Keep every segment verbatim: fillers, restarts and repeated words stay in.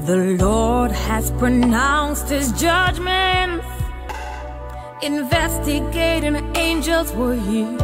The Lord has pronounced his judgments. Investigating angels were here.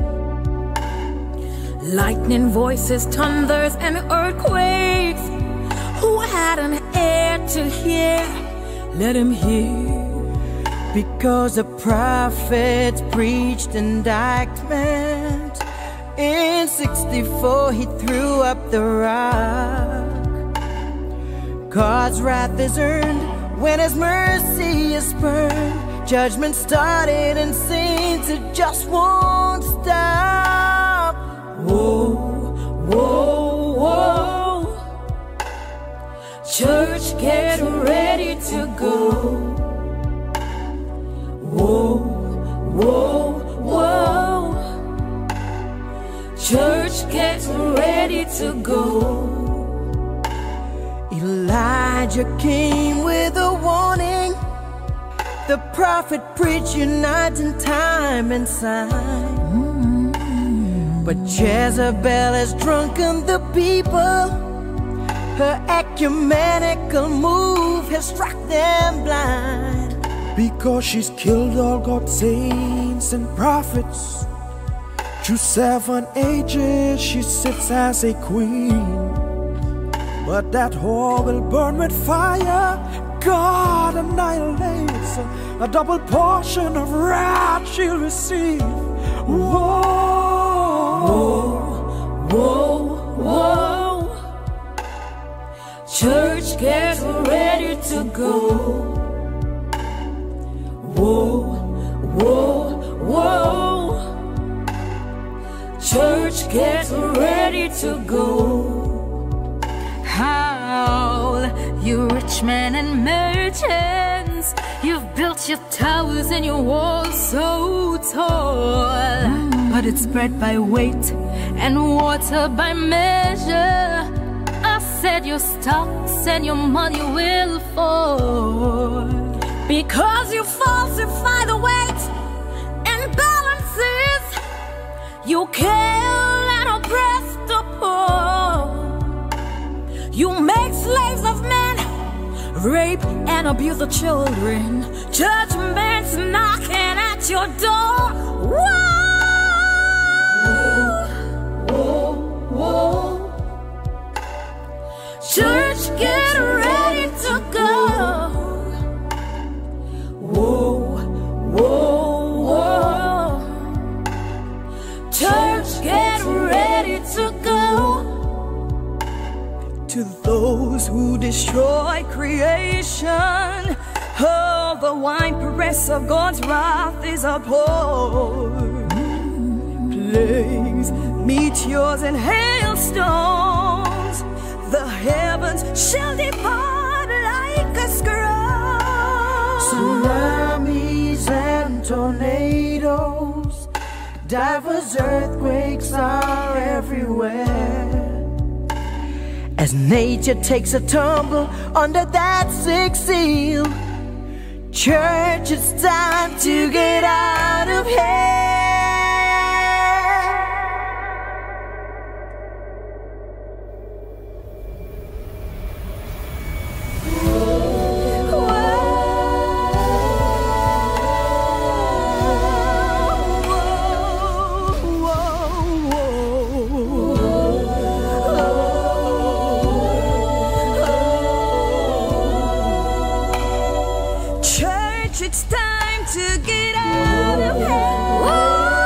Lightning, voices, thunders, and earthquakes. Who had an ear to hear? Let him hear. Because the prophets preached indictment. In sixty-four he threw up the rock. God's wrath is earned when his mercy is spurned. Judgment started and saints it just won't stop. Whoa, whoa, whoa. Church, get ready to go. Whoa, whoa, whoa. Church, get ready to go. Elijah came with a warning. The prophet preached uniting time and sign. Mm-hmm. But Jezebel has drunken the people. Her ecumenical move has struck them blind. Because she's killed all God's saints and prophets. Through seven ages she sits as a queen. But that whore will burn with fire. God annihilates. A double portion of wrath she'll receive. Whoa, whoa, whoa, whoa. Church, get ready to go. Whoa, whoa, whoa. Church, get ready to go. Howl, you rich men and merchants, you've built your towers and your walls so tall. Mm. But it's spread by weight and water by measure. I said your stocks and your money will fall. Because you falsify the weight and balances, you kill and oppress the poor. You make slaves of men, rape and abuse the children. Judgment's knocking at your door. Whoa, whoa, whoa. Church, get ready to go. Whoa, whoa, whoa. Church, get ready to go. To those who destroy creation, oh, the wine press of God's wrath is abhorred. Plagues, meteors, and hailstones, the heavens shall depart like a scroll. Tsunamis and tornadoes, diverse earthquakes are everywhere. As nature takes a tumble under that sixth seal, church, it's time to get out of here. It's time to get out of here. Whoa.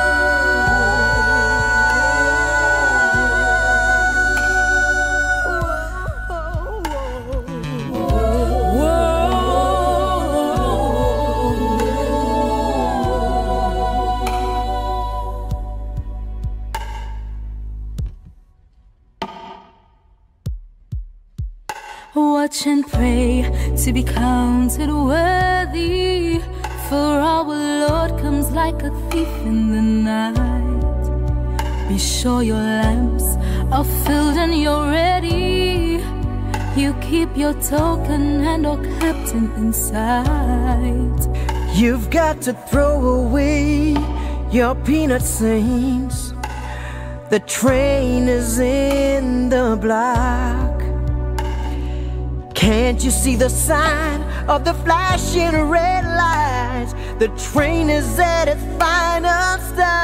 Watch and pray to be counted worthy, for our Lord comes like a thief in the night. Be sure your lamps are filled and you're ready. You keep your token and our captain in sight. You've got to throw away your peanut saints. The train is in the block. Can't you see the sign of the flashing red lights? The train is at its final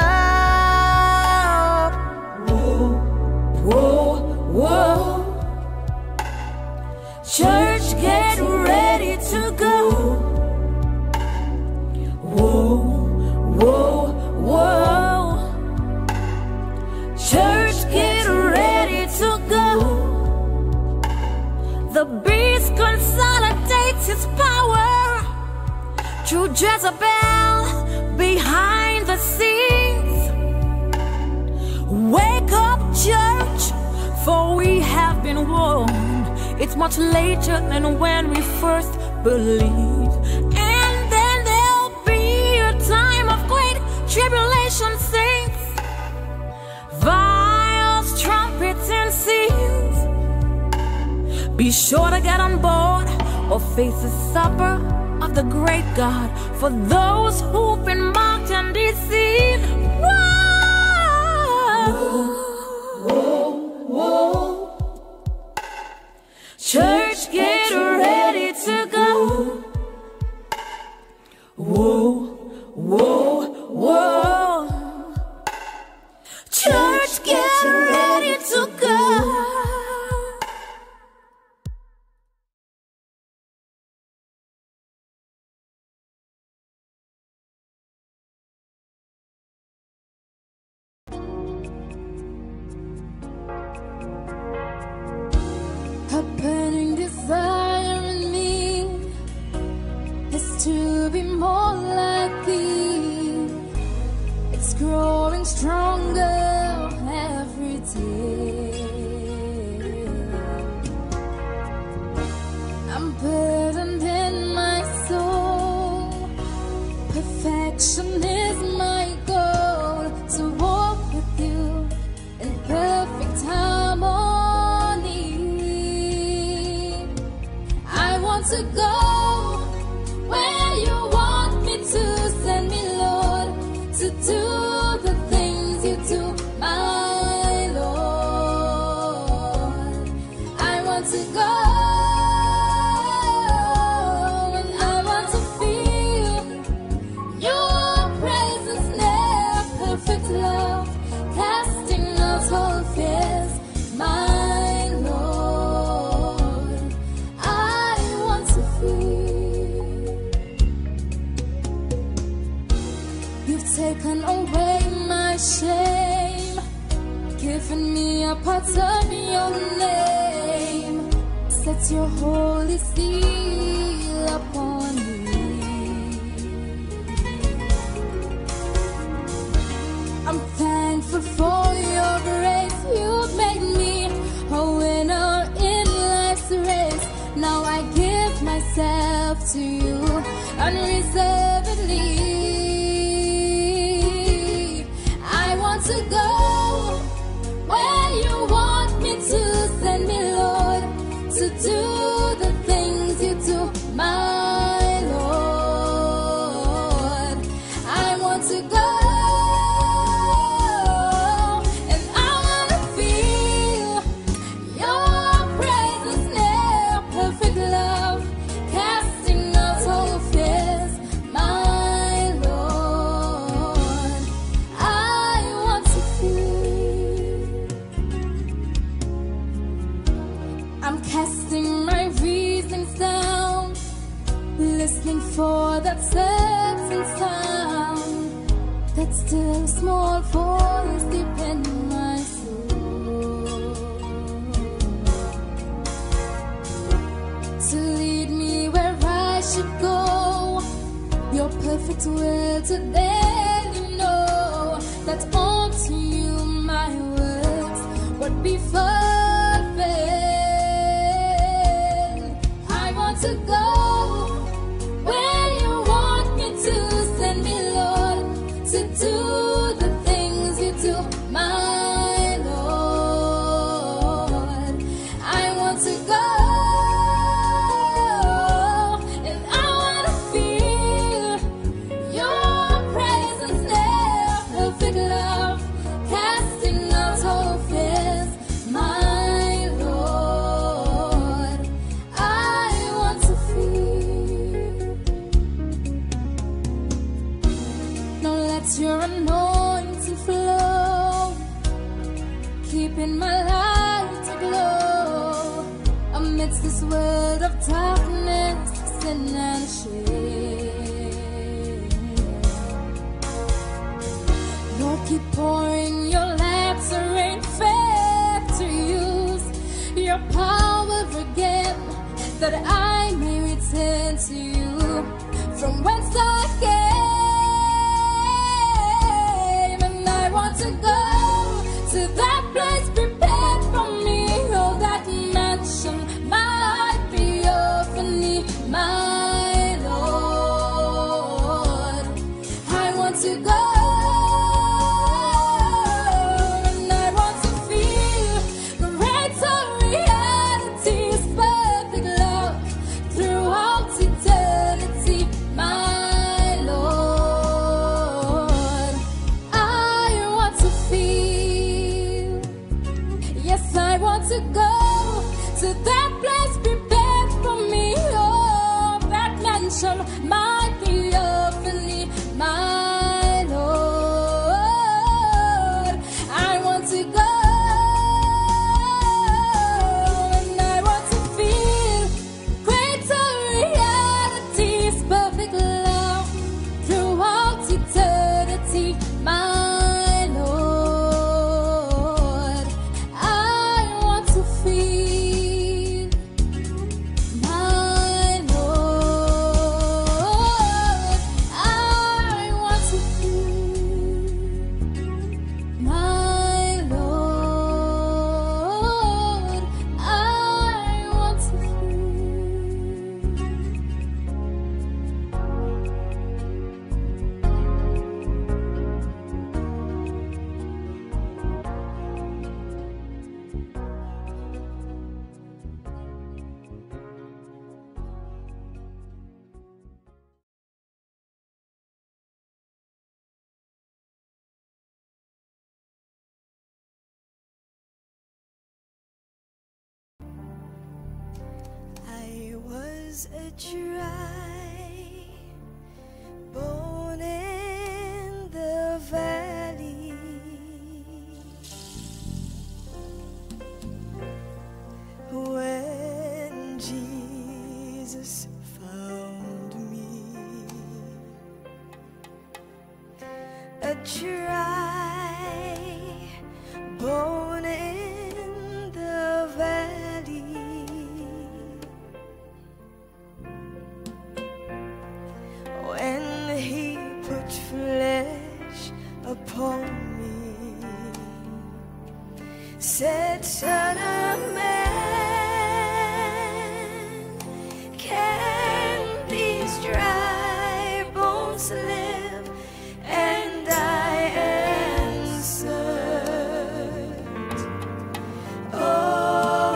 stop. Whoa, whoa, whoa. Church, get ready to go. Whoa, whoa, whoa. Church, get ready to go. The beast consolidates its power through Jezebel behind the scenes. Wake up, church, for we have been warned. It's much later than when we first believed. And then there'll be a time of great tribulation, saints, vials, trumpets, and seals. Be sure to get on board or face the supper of the great God for those who've been mocked and deceived. Whoa, whoa, whoa. Church, get ready to go. Whoa, whoa, whoa. Church, get ready to go. A burning desire in me is to be more like thee. It's growing stronger every day. I'm burdened in my soul. Perfection is my goal. To walk with you in perfect harmony. I want to go where you want me to send me, Lord, to do the things you do, my Lord. I want to go and I want to feel your presence near, perfect love, casting out all fears, my Lord. I want to feel. You've taken away my shame, given me a part of your name, set your holy seal upon me. I'm thankful for your grace. You've made me a winner in life's race. Now I give myself to you unreservedly. I want to go where you want me to send me, Lord, to do the things you do, my Lord. I want to go and I want to feel your presence near, perfect love, casting out all fears, my Lord. I want to feel. I'm casting my reasons down, listening for that certain sound, that still small voice deep in my soul, to lead me where I should go, your perfect will to then you know that unto you my words would be fulfilled. I want to go where you want me to send me, Lord, to do the things you do, my Lord. I want to go and I want to feel your presence there, perfect love, casting out all fears, my amidst this world of darkness, sin and shame. Lord, keep pouring your light to rain faith to use your power again, that I may return to you from whence I came. And I want to go to that place prepared for me. Oh, that mansion might be for me, my Lord. I want to go. To go to that place prepared for me. Oh, that mansion might be for me, my Lord. I want to go, and I want to feel greater realities, perfect love throughout eternity, my was a dry bone in the valley, when Jesus found me. A dry bone in the valley, when he put flesh upon me, said, Son of man, can these dry bones live? And I answered, Oh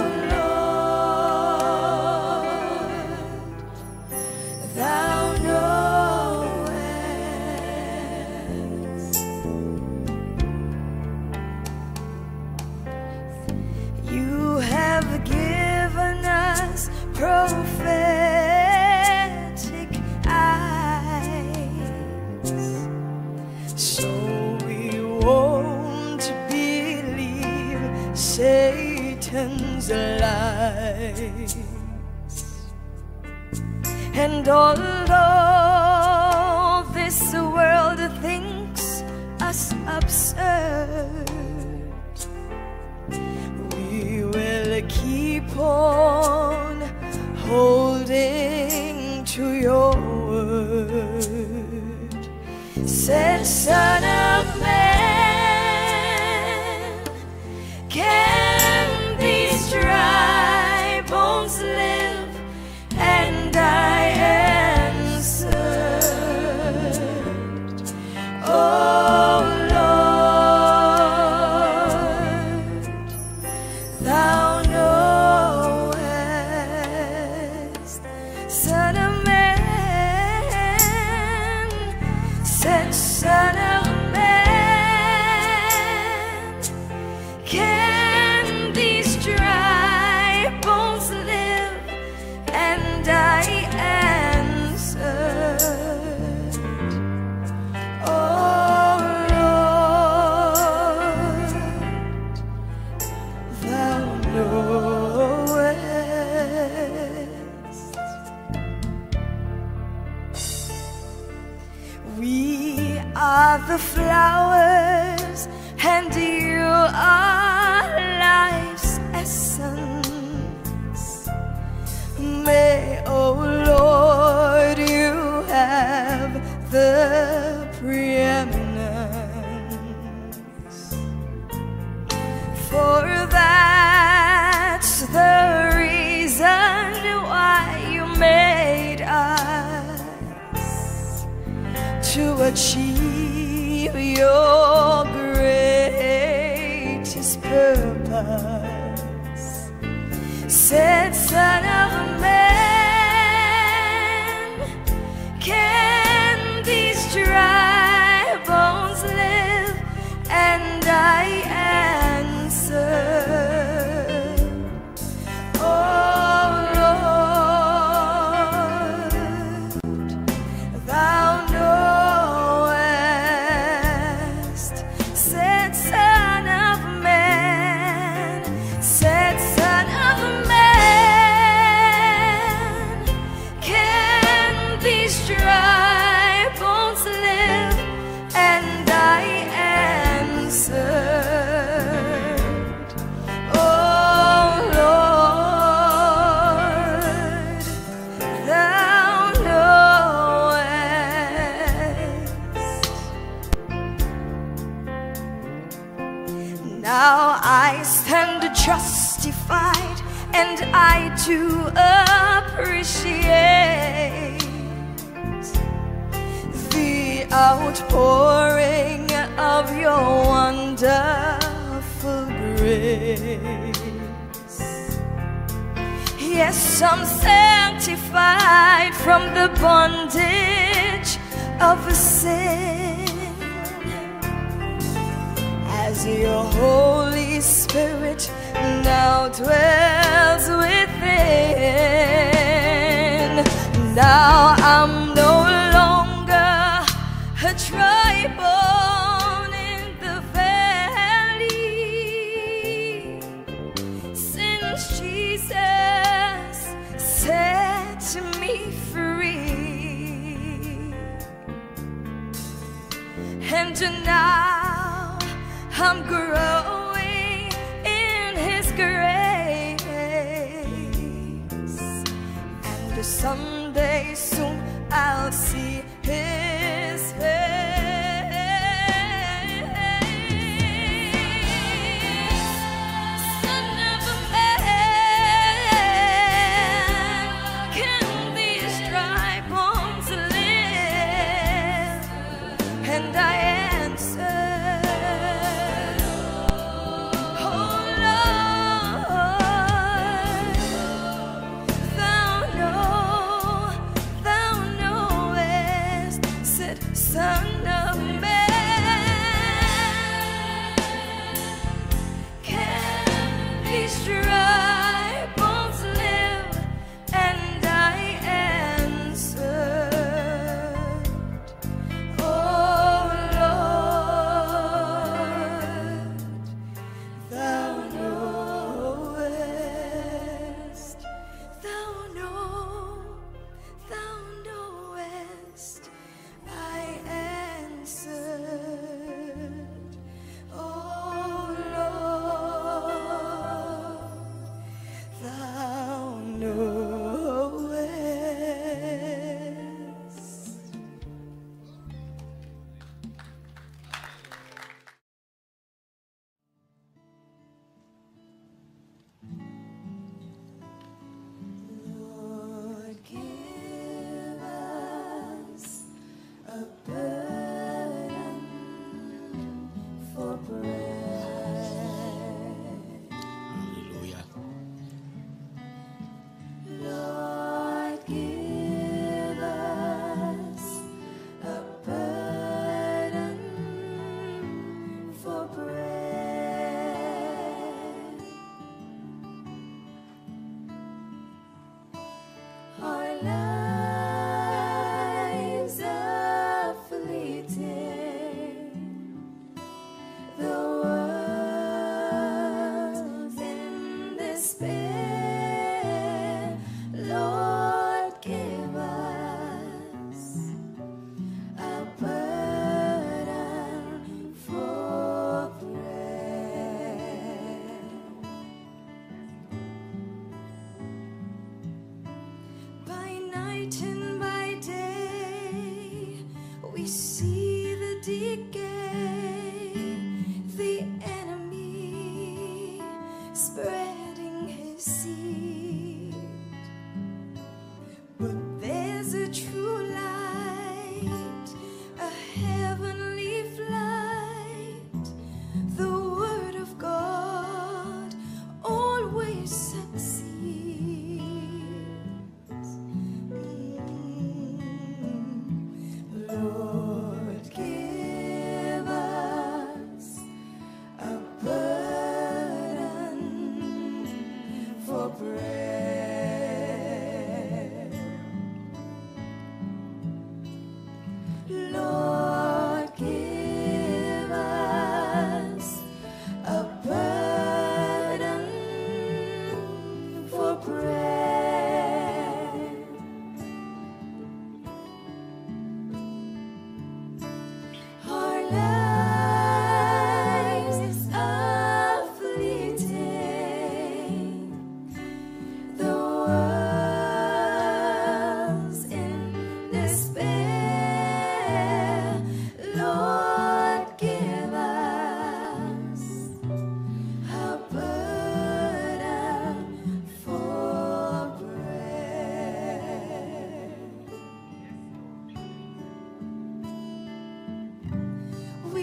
Lord, thou knowest. You have given us prophetic eyes, so we won't believe Satan's lies. And although this world thinks us absurd, we will keep on holding to your word. Said, Son of man, can these dry bones live? And I answered, Oh Lord, thou knowest. Son of man, said, Son of man, can these dry bones live? the flowers, and you are life's essence. May, oh Lord, you have the preeminence, for that's the reason why you made us, to achieve your greatest purpose. Said, Son of Man, can these dry bones live? And I answered, oh Lord, thou knowest. Said, Son of Man, said, Son of Man, can these dry bones live? And I answered, oh Lord, thou knowest. Now I stand justified, and I do appreciate the outpouring of your wonderful grace. Yes, I'm sanctified from the bondage of sin, as your Holy Spirit now dwells within. Now I'm no longer a dry bone in the valley, since Jesus set me free. And now I'm growing in His grace, and someday soon I'll see His face. Son of a man, can these dry bones live? And I answered, oh Lord, thou know, thou knowest. Said, Son of Man, can these dry bones live? And I answered, oh Lord, thou knowest, thou know, thou knowest. I answered, oh Lord, thou knowest. Lord, give us a burden for bread. Hallelujah.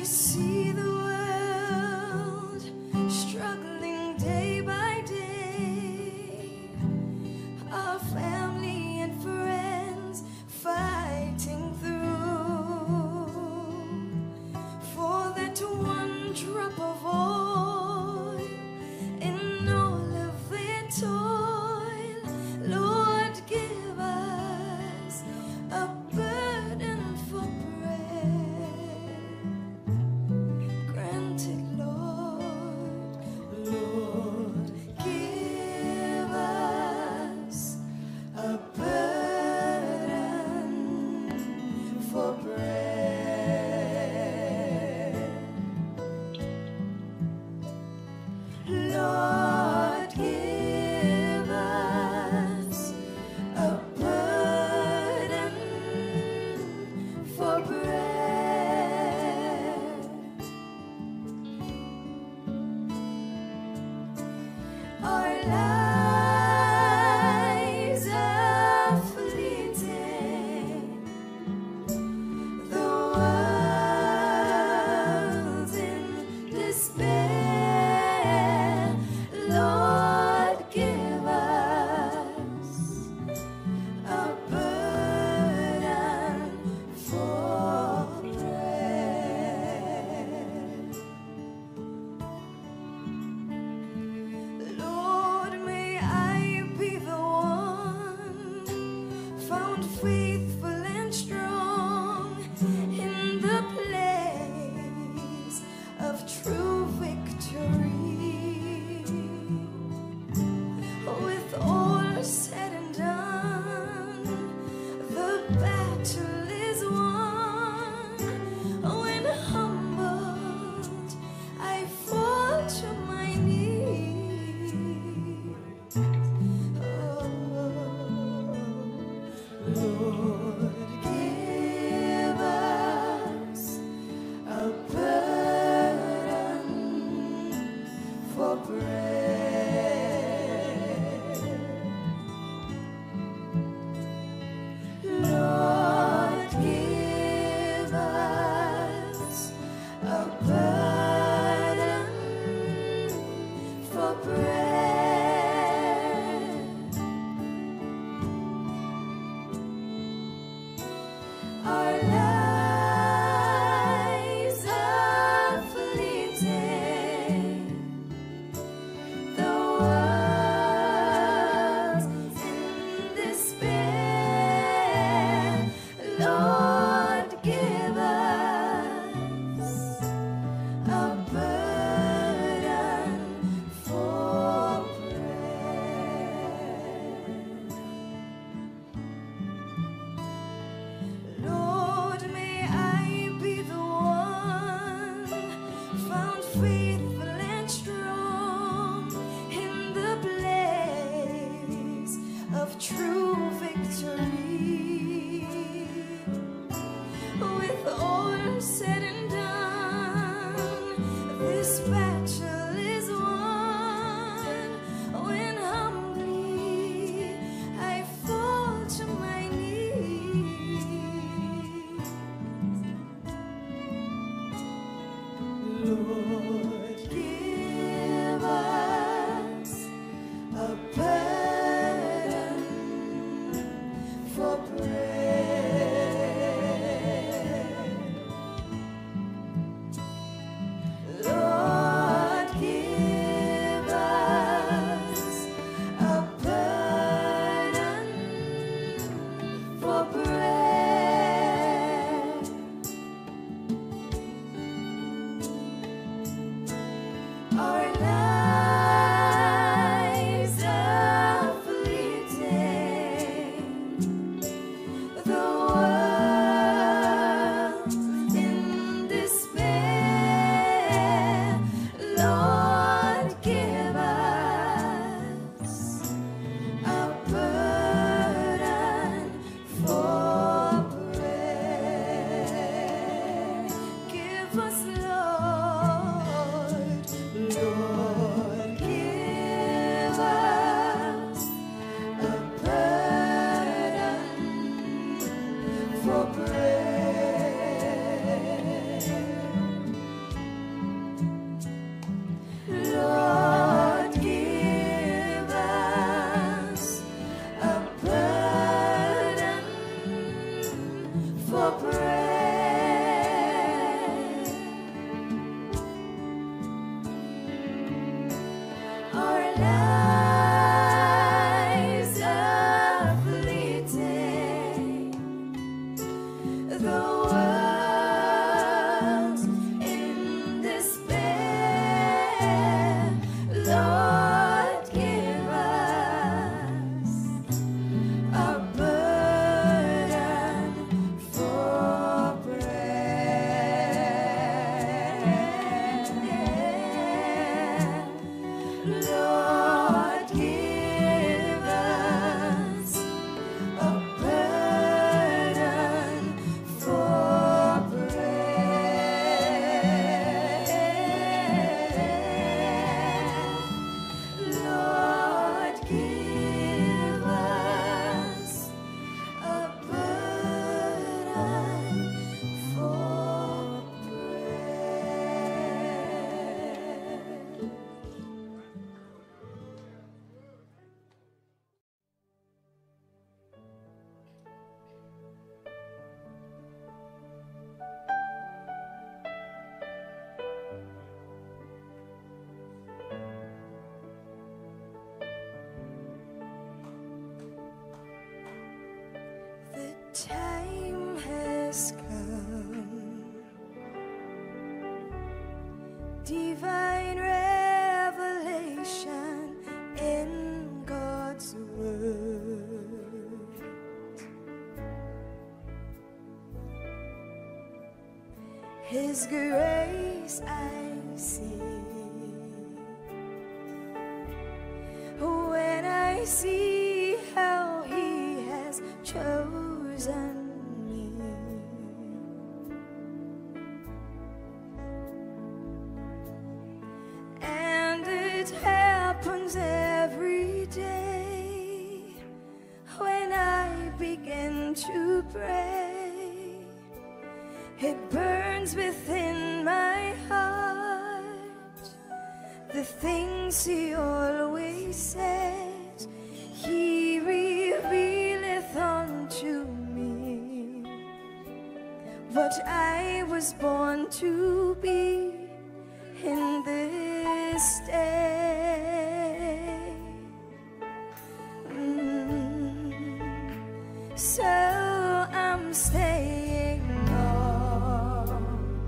I see the world struggling day by day, our family and friends fighting through for that one drop of oil in all of their toil. Lord, give us a burden for bread. Grant it, Lord. Lord, give us a burden for bread. Lord, give us a burden for bread. Our lives are fleeting, the world's in despair. Lord, give us a burden for bread. Lord, may I be the one found faithful and strong in the place of true victory. With all said and done, the battle is won. When humbled, I fall to my knees. Oh, Lord, give us a burden for bread. Lord, give us a burden for bread. Our lives are fleeting, the world's in despair. Lord, give us a burden for bread. Lord, may I be the one found faithful and strong in the place of true victory. With all said and done, this battle is won. When humbly I fall to my knees. Lord, give us a burden for bread. time has come, divine revelation in God's word. His grace I see when I see how He has chosen me. And it happens every day when I begin to pray. It burns within my heart the things He always says He revealeth unto me. What I was born to be in this day. Mm. So I'm staying on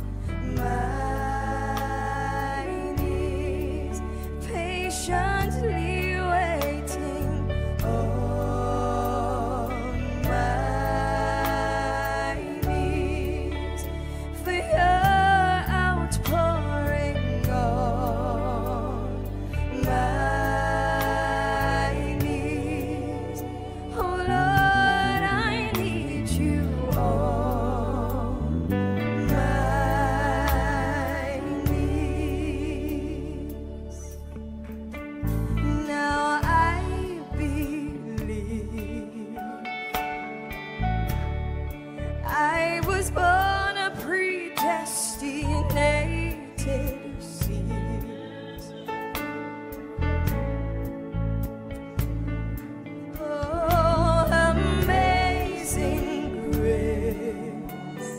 my knees, patiently waiting on my knees for Your outpouring on my knees. Oh Lord, I need You on my knees. Now I believe I was born a predestinated seed. Oh, amazing grace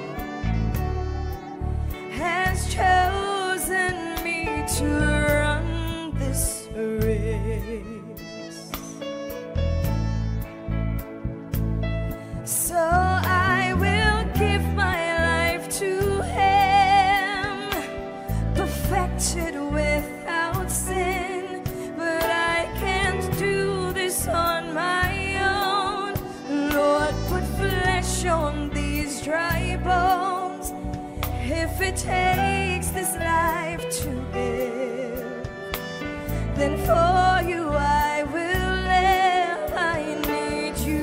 has chosen me to run this race. So I will give my life to Him, perfected without sin. But I can't do this on my own. Lord, put flesh on these dry bones. If it takes this life to live, then for You I will live. I need You,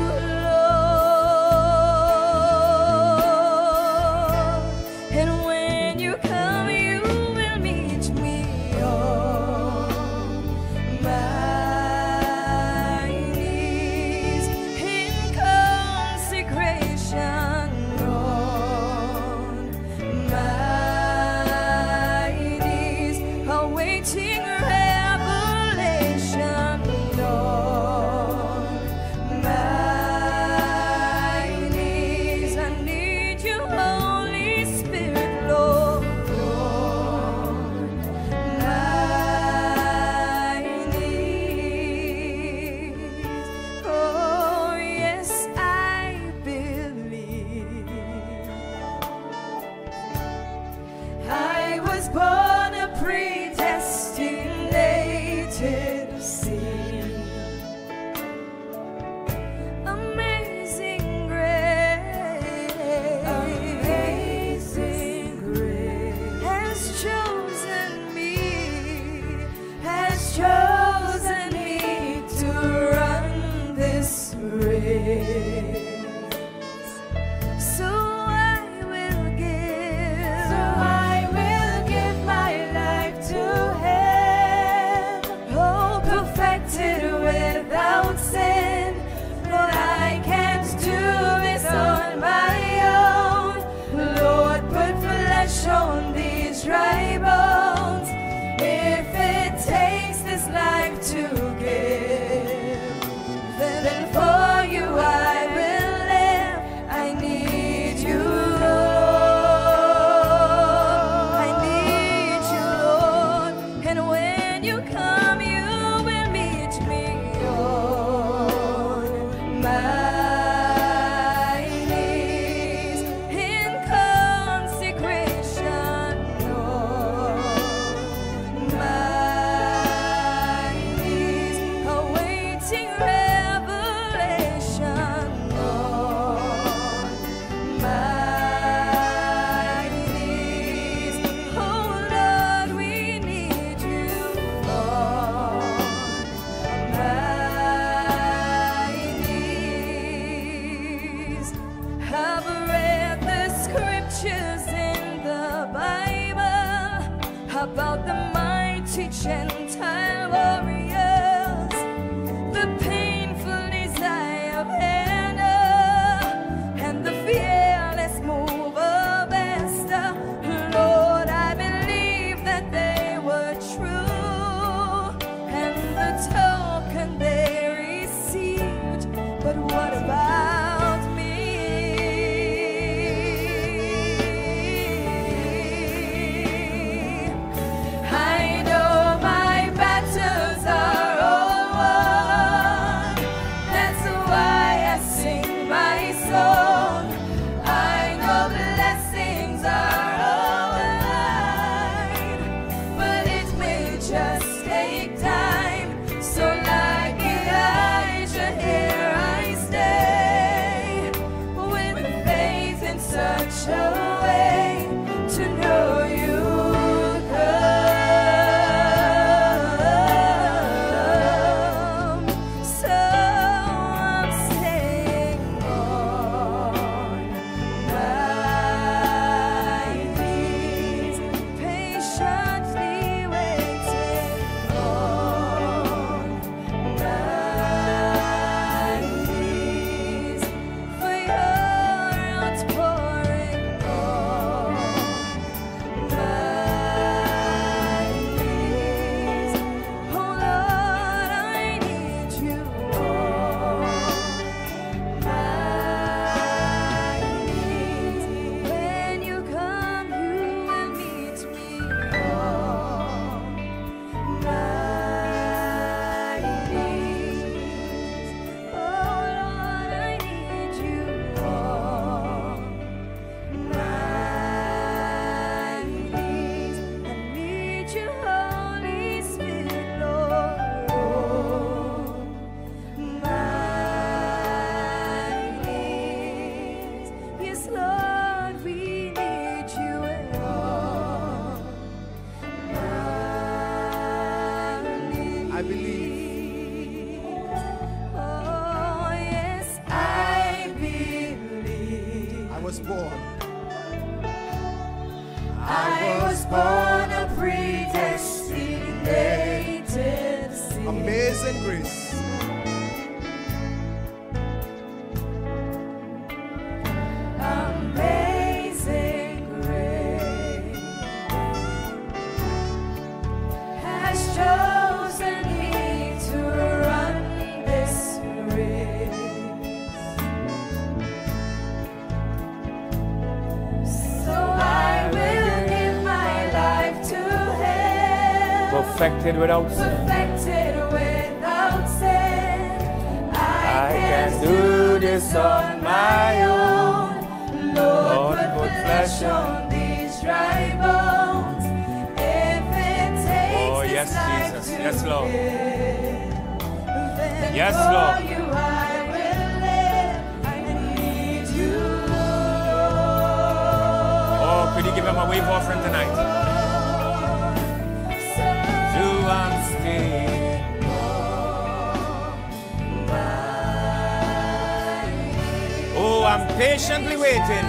Lord. And when You come, You will meet me on my knees in consecration on my knees, awaiting revelation. but what about me? I know my battles are all won. That's why I sing my song. I know blessings are all mine, but it may just take time. So like Elijah, here I stay, with faith in such a way to know you come. So I'm staying on my knees, patiently waiting on my knees for your outpouring on my knees. Oh Lord, I need you on my knees. When you come, you will meet me on my knees. Oh Lord, I need you on my knees. I need you, Holy Spirit, Lord, on my knees. Yes, Lord, we need you on my knees. I believe. Oh, yes, I believe. I was born. I was born a predestinated seed. Amazing grace. Amazing grace has chosen me to run this race. So I will give my life to Him, Perfected without sin. perfected without sin. I, I can do this on my own. Lord, Lord, put put flesh flesh on these dry bones. If it takes Oh, this yes, life Jesus. to Yes, Lord. live, then Yes, for Lord. you I will live. I need you, Oh, could you give him a wave offering tonight? So I'm staying. Oh, I'm patiently waiting.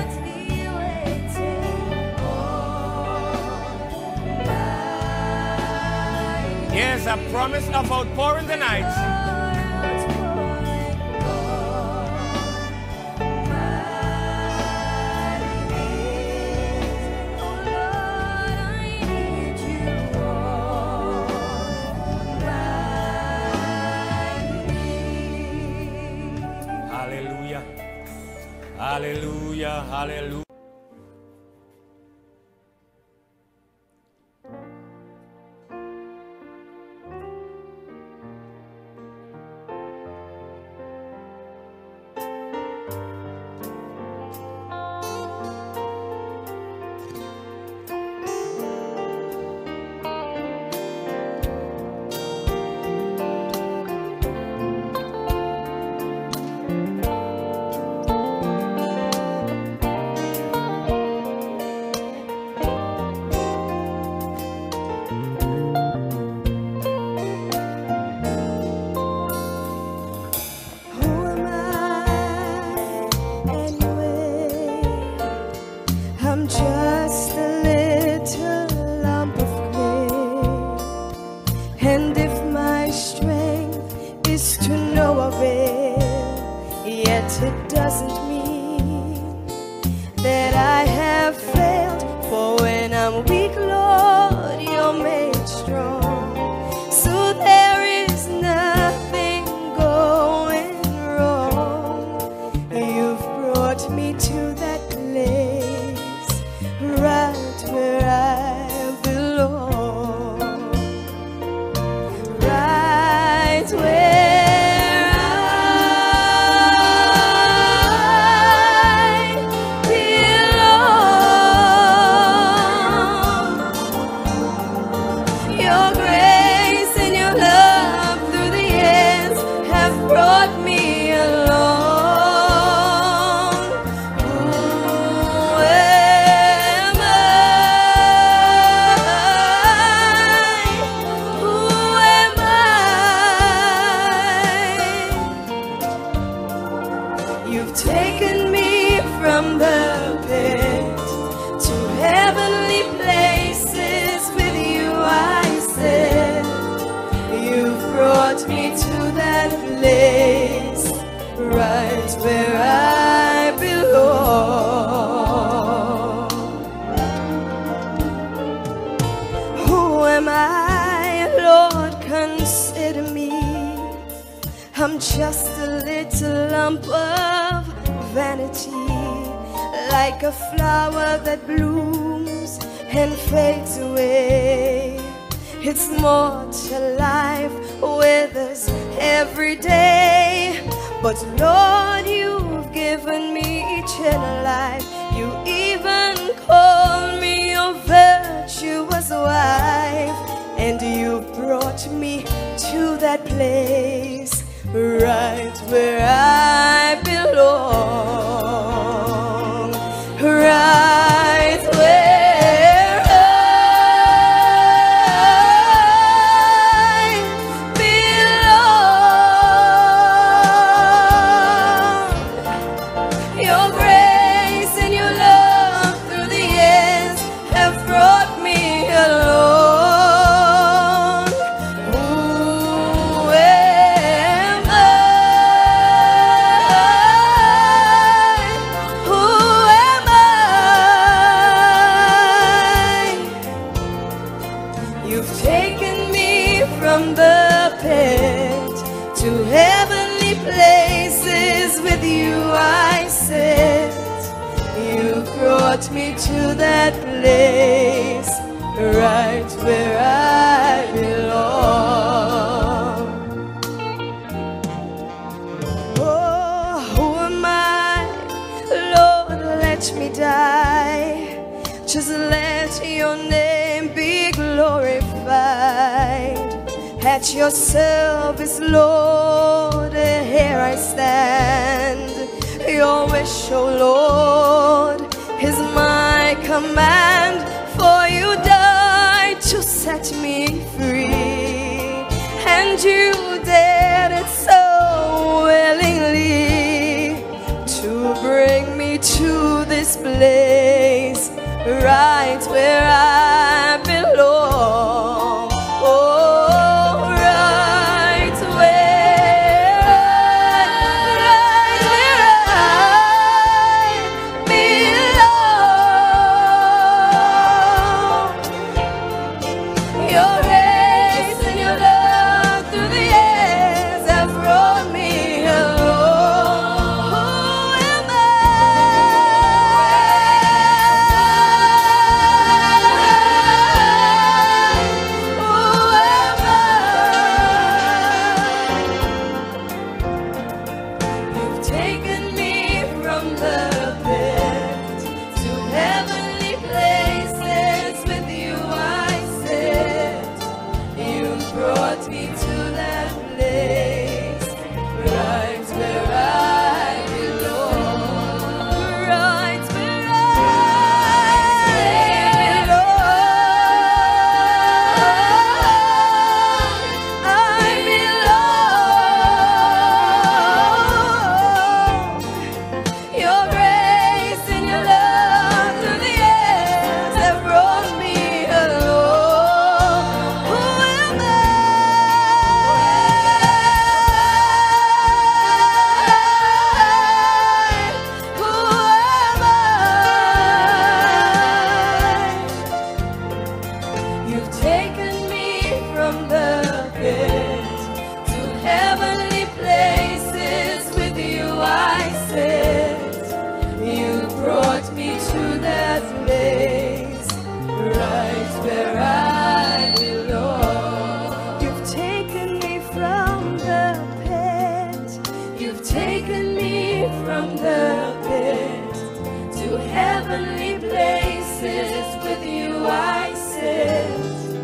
Yes, a promise of outpouring tonight. Hallelujah. Hallelujah. Hallelujah. it doesn't mean that I have failed. For when I'm weak, Lord, you're made strong. So there is nothing going wrong. brought me along. You've taken me from the pit to heavenly places. With you I said, you've brought me to that place right where I belong. Who am I, Lord? Consider me. I'm just a little lump of vanity, like a flower that blooms and fades away. Its mortal life withers every day. But Lord, you've given me eternal life. You even call me your virtuous wife. And you've brought me to that place right where I belong, right where I belong. Your grace and your love through the years have brought me along. You've taken me from the pit to heavenly places. With you I sit. You've brought me to that place right where I belong. Oh, who am I? Lord, let me die. Just let your name be glorified. At your service, Lord, here I stand. Your wish, oh Lord, is my command. For you died to set me free, and you did it so willingly, to bring me to this place right where I belong. Oh, right where, right where I belong. Your grace and your love through the years have brought me along. Who am I?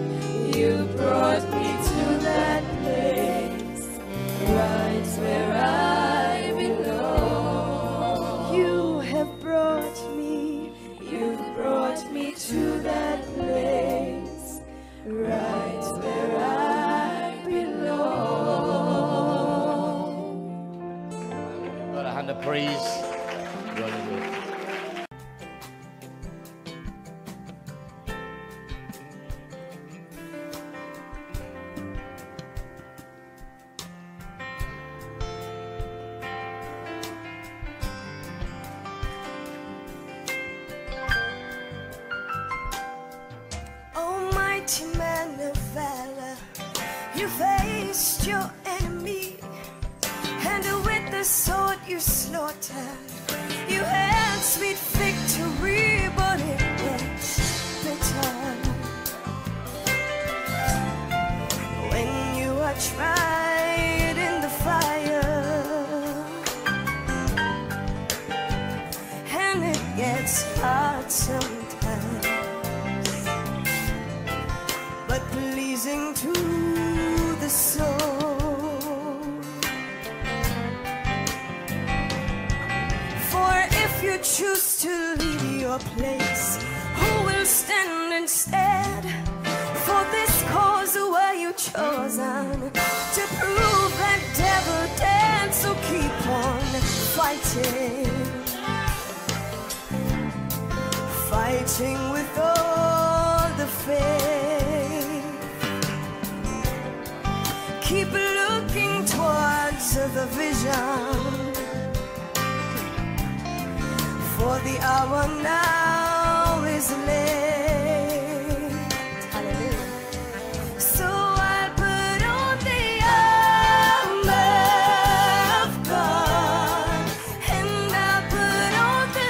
brought me to that place, right where I Brother Hunter, praise. Really good. Almighty man of valor, you faced your enemy, and with the sword you slaughtered. You had sweet victory, but it was bitter. When you are tried in the fire, and it gets hard sometimes, but pleasing to the soul. For if you choose to leave your place, who will stand instead? For this cause were you chosen, to prove that devil dead. So keep on fighting, fighting with all the faith. Keep looking towards the vision, for the hour now is late. Hallelujah. So I put on the armor of God, and I put on the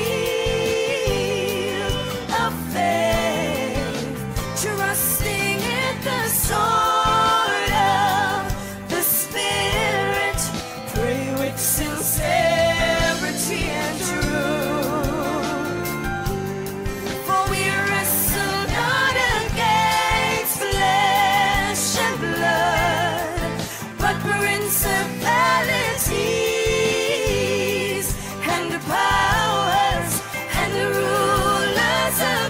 shield of faith, trusting in the sword of the Spirit. Pray with sincerity and truth, for we wrestle not against flesh and blood, but principalities and powers and the rulers of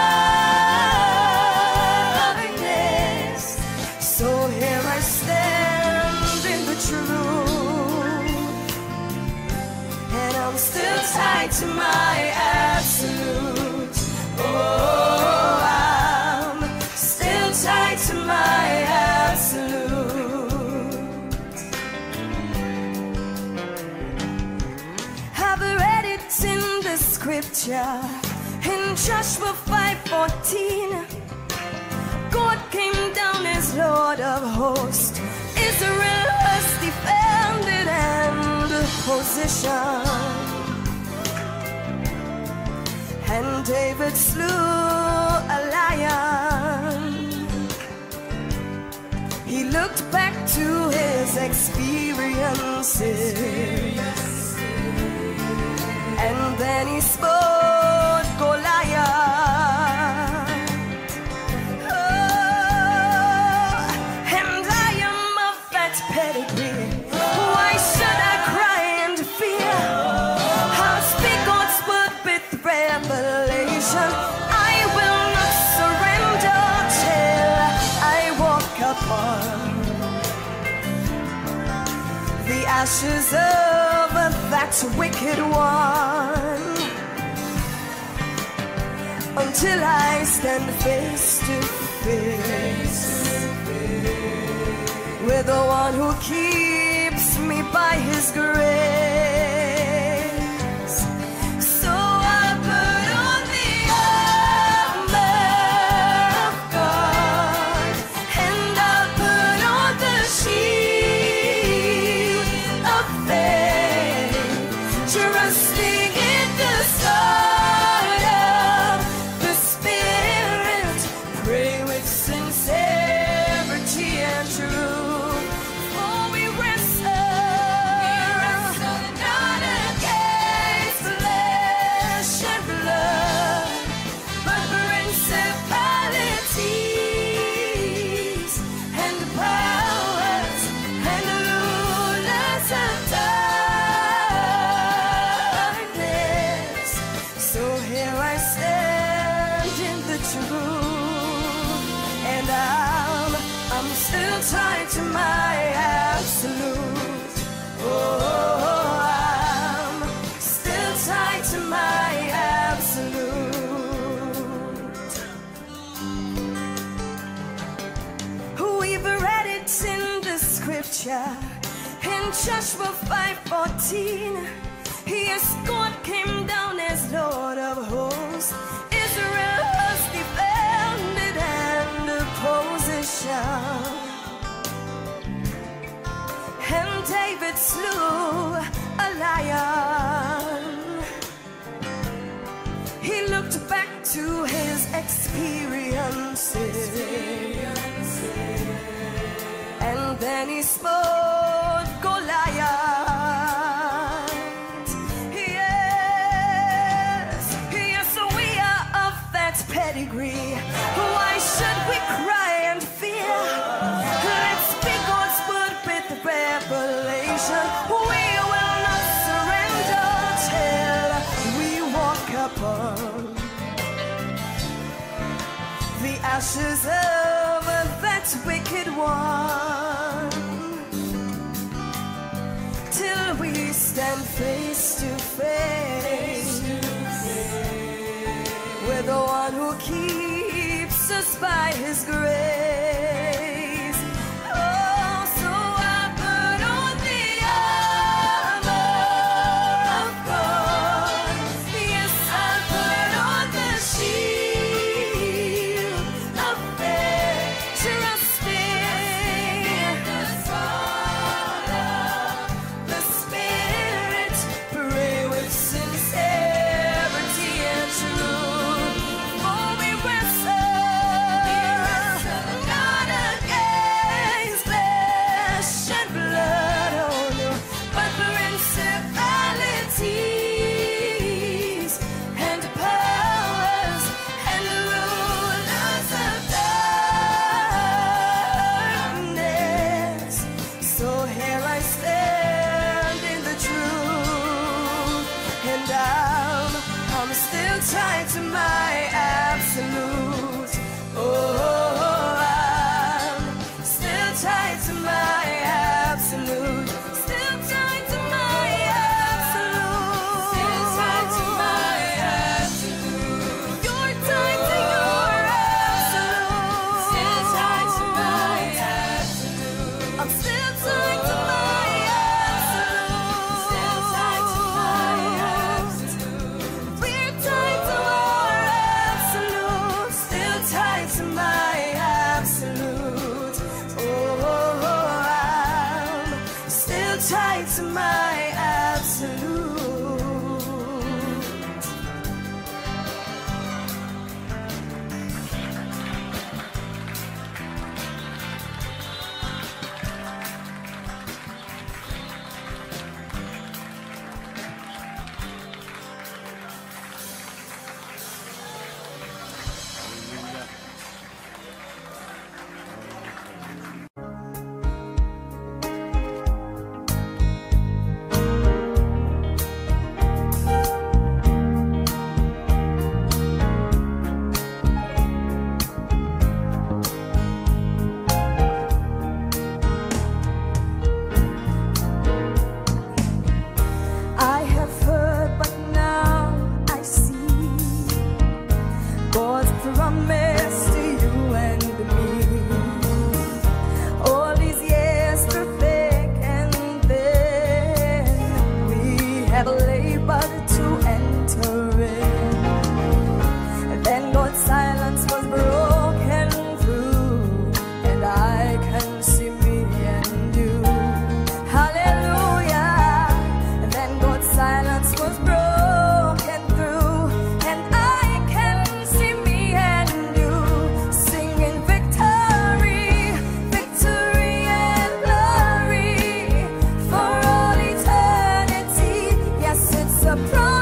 darkness. So here I stand in the truth, and I'm still tied to my absolute. Oh, I'm still tied to my absolute. I've read it in the scripture in Joshua five fourteen. God came down as Lord of hosts. Israel was defended and position, and David slew a lion. He looked back to his experiences, and then he spoke Goliath. Oh, and I am of that pedigree. Why should I cry and fear? I'll speak God's word with revelation. I will not surrender till I walk upon the ashes of that wicked one, until I stand face to face with the one who keeps me by his grace. So I put on the armor of God, and I put on the shield of faith, trusting in the sword of the Spirit. Pray with sincerity and truth, for we wrestle, we Joshua five fourteen, yes, God came down as Lord of hosts. Israel was defended and opposition, and David slew a lion. He looked back to his experiences, and then he smote Goliath. Yes, yes, we are of that pedigree. Why should we cry and fear? Let's speak God's word with revelation. We will not surrender till we walk upon the ashes of that wicked one, till we stand face to face with the one who keeps us by his grace. Oh, so I put on the armor of God. Yes, I put on the shield of faith, trusting the sword of the Spirit. Pray with sincerity and truth, for we wrestle not against flesh and blood, oh no, but principalities and powers and rulers of darkness. So here I stand in the truth, and I'm, I'm still tied to my absolute. Oh, I'm still tied to my absolute. Still tied to my absolute. Still tied to my absolute. You're tied to your absolute. Still tied to my absolute. I'm still tied to my absolute. Still tied to my absolute. We're tied to our absolute. Still tied to my absolute. Oh, I'm still tied to my absolute. I have heard, but now I see God's promise to you and me. All these years through thick and thin, we have labored to enter in. And then God's silence was broken through, and I can see me and you. Hallelujah. And then God's silence was broken through, and I can see me and you singing victory, victory and glory for all eternity. Yes, it's a promise.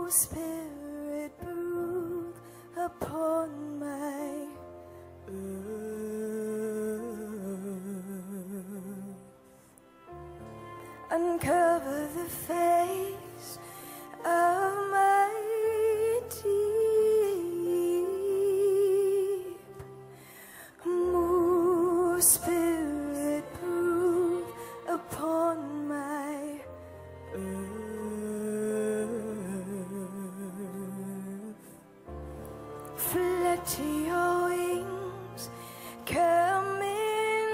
Spirit, breathe upon my earth. Uncover the face of my deep. Move, Spirit, breathe upon my earth. Flutter your wings, come in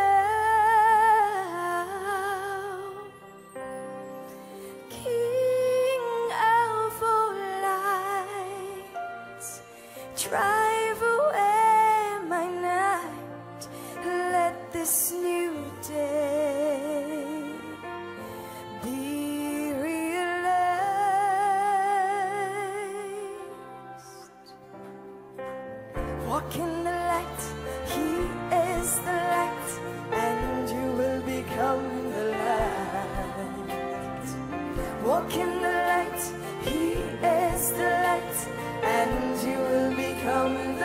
now. King of all lights, drive away my night. Let this new day be realized. Walk in the light, He is the light, and you will become the light. Walk in the light, He is the light, and you will become the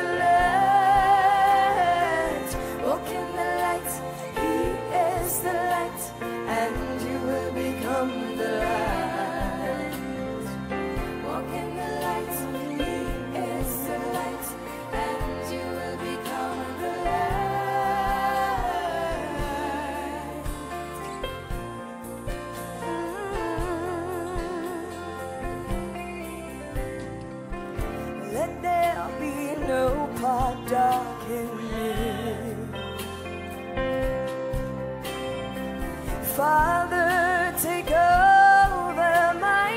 light. Walk in the light, He is the light, and you will become the light. Walk in the light, He is the light, and you will become the light. Mm. Let there be no part dark in me. Father, take over my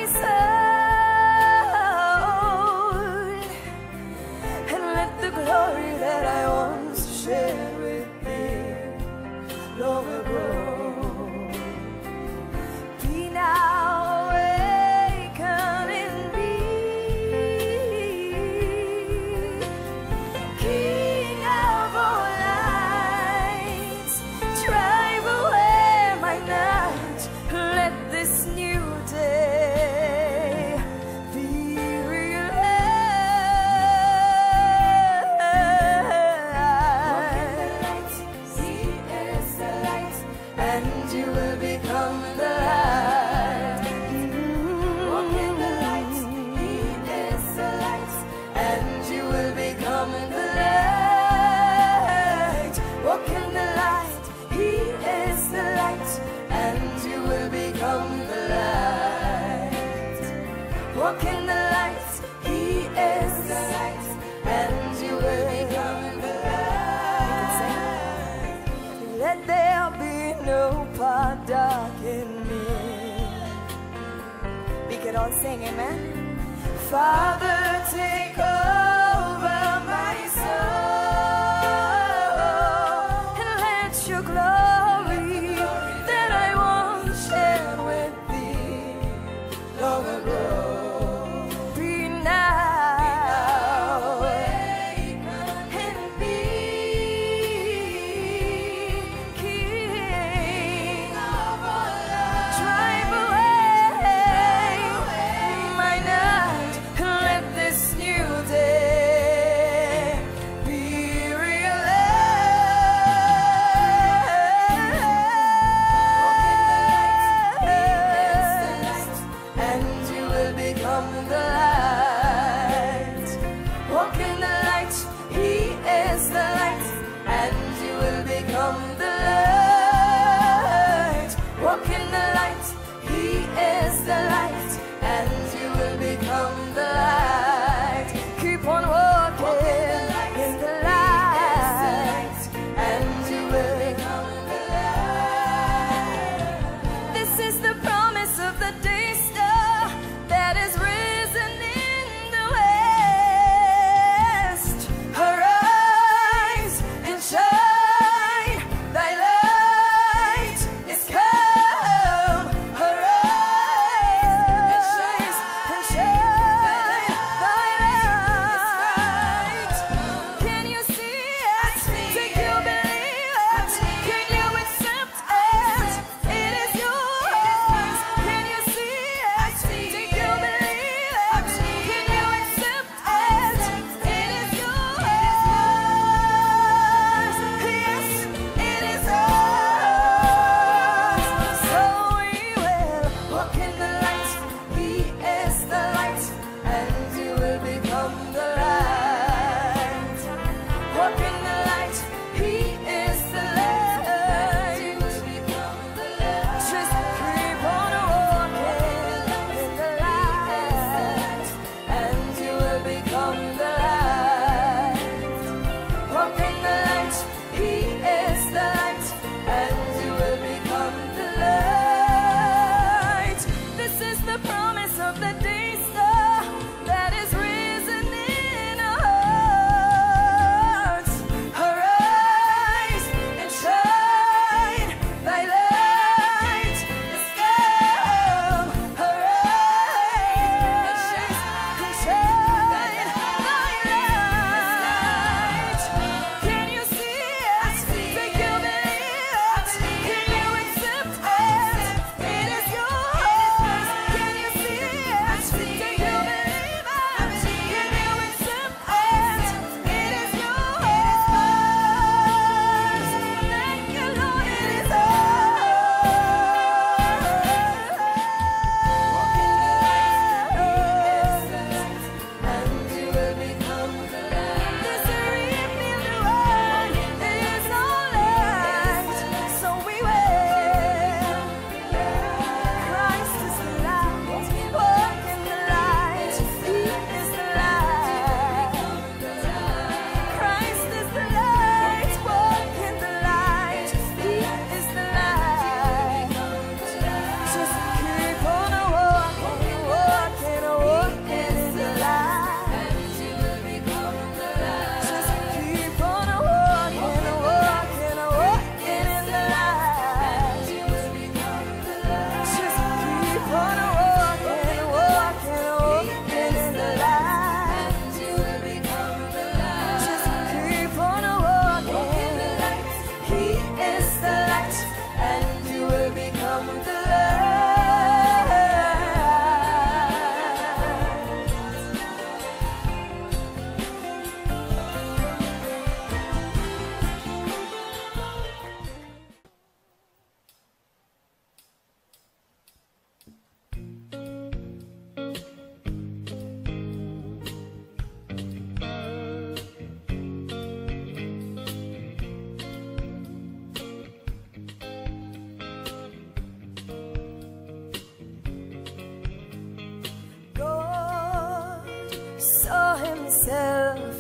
soul, and let the glory that I once shared with Thee long ago be now awakened in me. King of all lights, drive away my night. Let this new day be realized. He is the light, and you will become the light. Walk in the light, He is the light, and you will become the light. Walk in the light, He is the light, and you will become the light. Walk in the light, He is the light, and you will become the light. Let there be no part dark in me. We could all sing, amen. Father, take over my soul, and let your glory that I once shared with Thee long ago be now awakened in me. King of all lights, drive away my night, and let this new day be realized.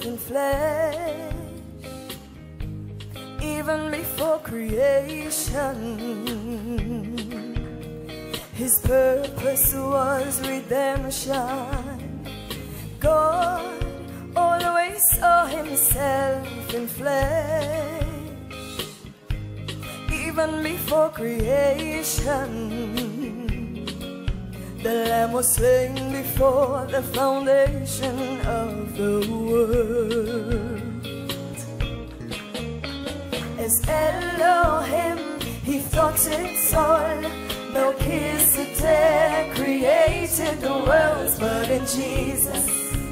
in flesh, even before creation. His purpose was redemption. God always saw himself in flesh, even before creation. The Lamb was slain before the foundation of the world. As Elohim, he thought it all. Melchizedek created the worlds, but in Jesus,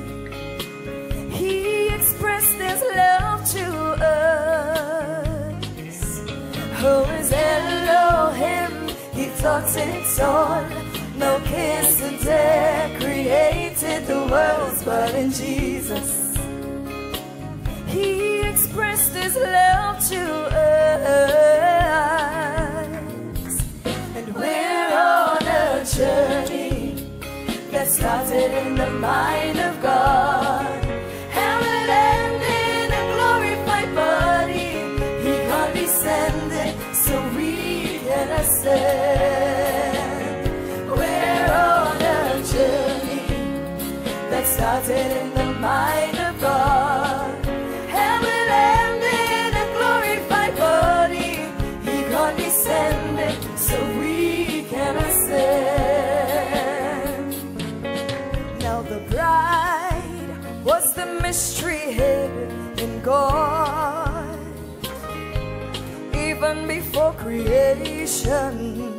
he expressed his love to us. Oh, as Elohim, he thought it all. Melchizedek created the worlds, but in Jesus, he expressed his love to us. And we're on a journey that started in the mind of God, and we landed in a glorified body. He condescended so we can ascend. We're on a journey that started in the mind of God, and we landed in a glorified body. He condescended so we can ascend. Now the bride was the mystery hidden in God, even before creation,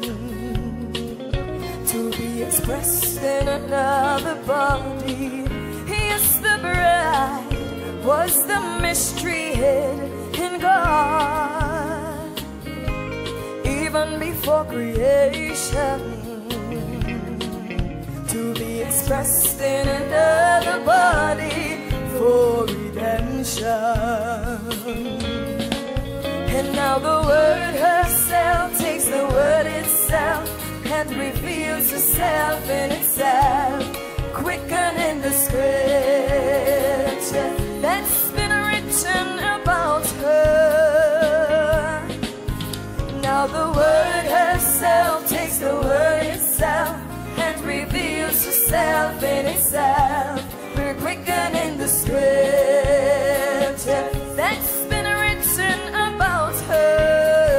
to be expressed in another body. Yes, the bride was the mystery hid in God, even before creation, to be expressed in another body for redemption. And now the Word herself takes the Word itself and reveals herself in itself, quickening the scripture that's been written about her. Now the Word herself takes the Word itself and reveals herself in itself. We're quickening the scripture that's been written about her.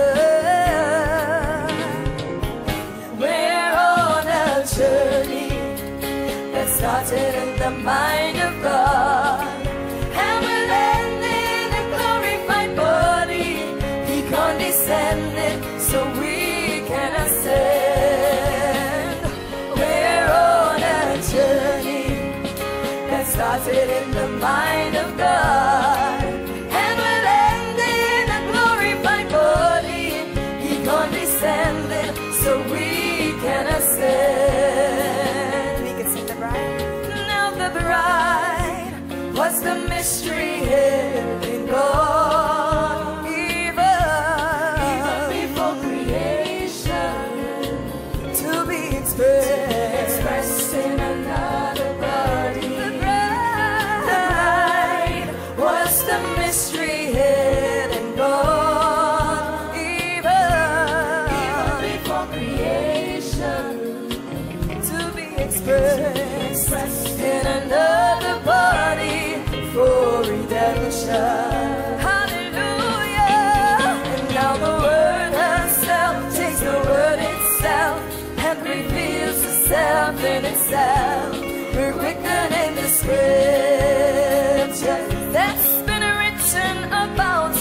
Journey that started in the mind of God, and we landed in a glorified body. He condescended so we can ascend. We're on a journey that started in the mind of God, and we landed in a glorified body. He condescended so we can ascend. We can sing the bride. Now the bride was the mystery hid in God, even, even before creation, to be expressed, expressed in another body. The bride, the bride was the mystery hid in God, even, even before creation, to be expressed in another body for redemption. Hallelujah. And now the Word herself takes the Word itself and reveals herself in itself. We're quickening the scripture that's been written about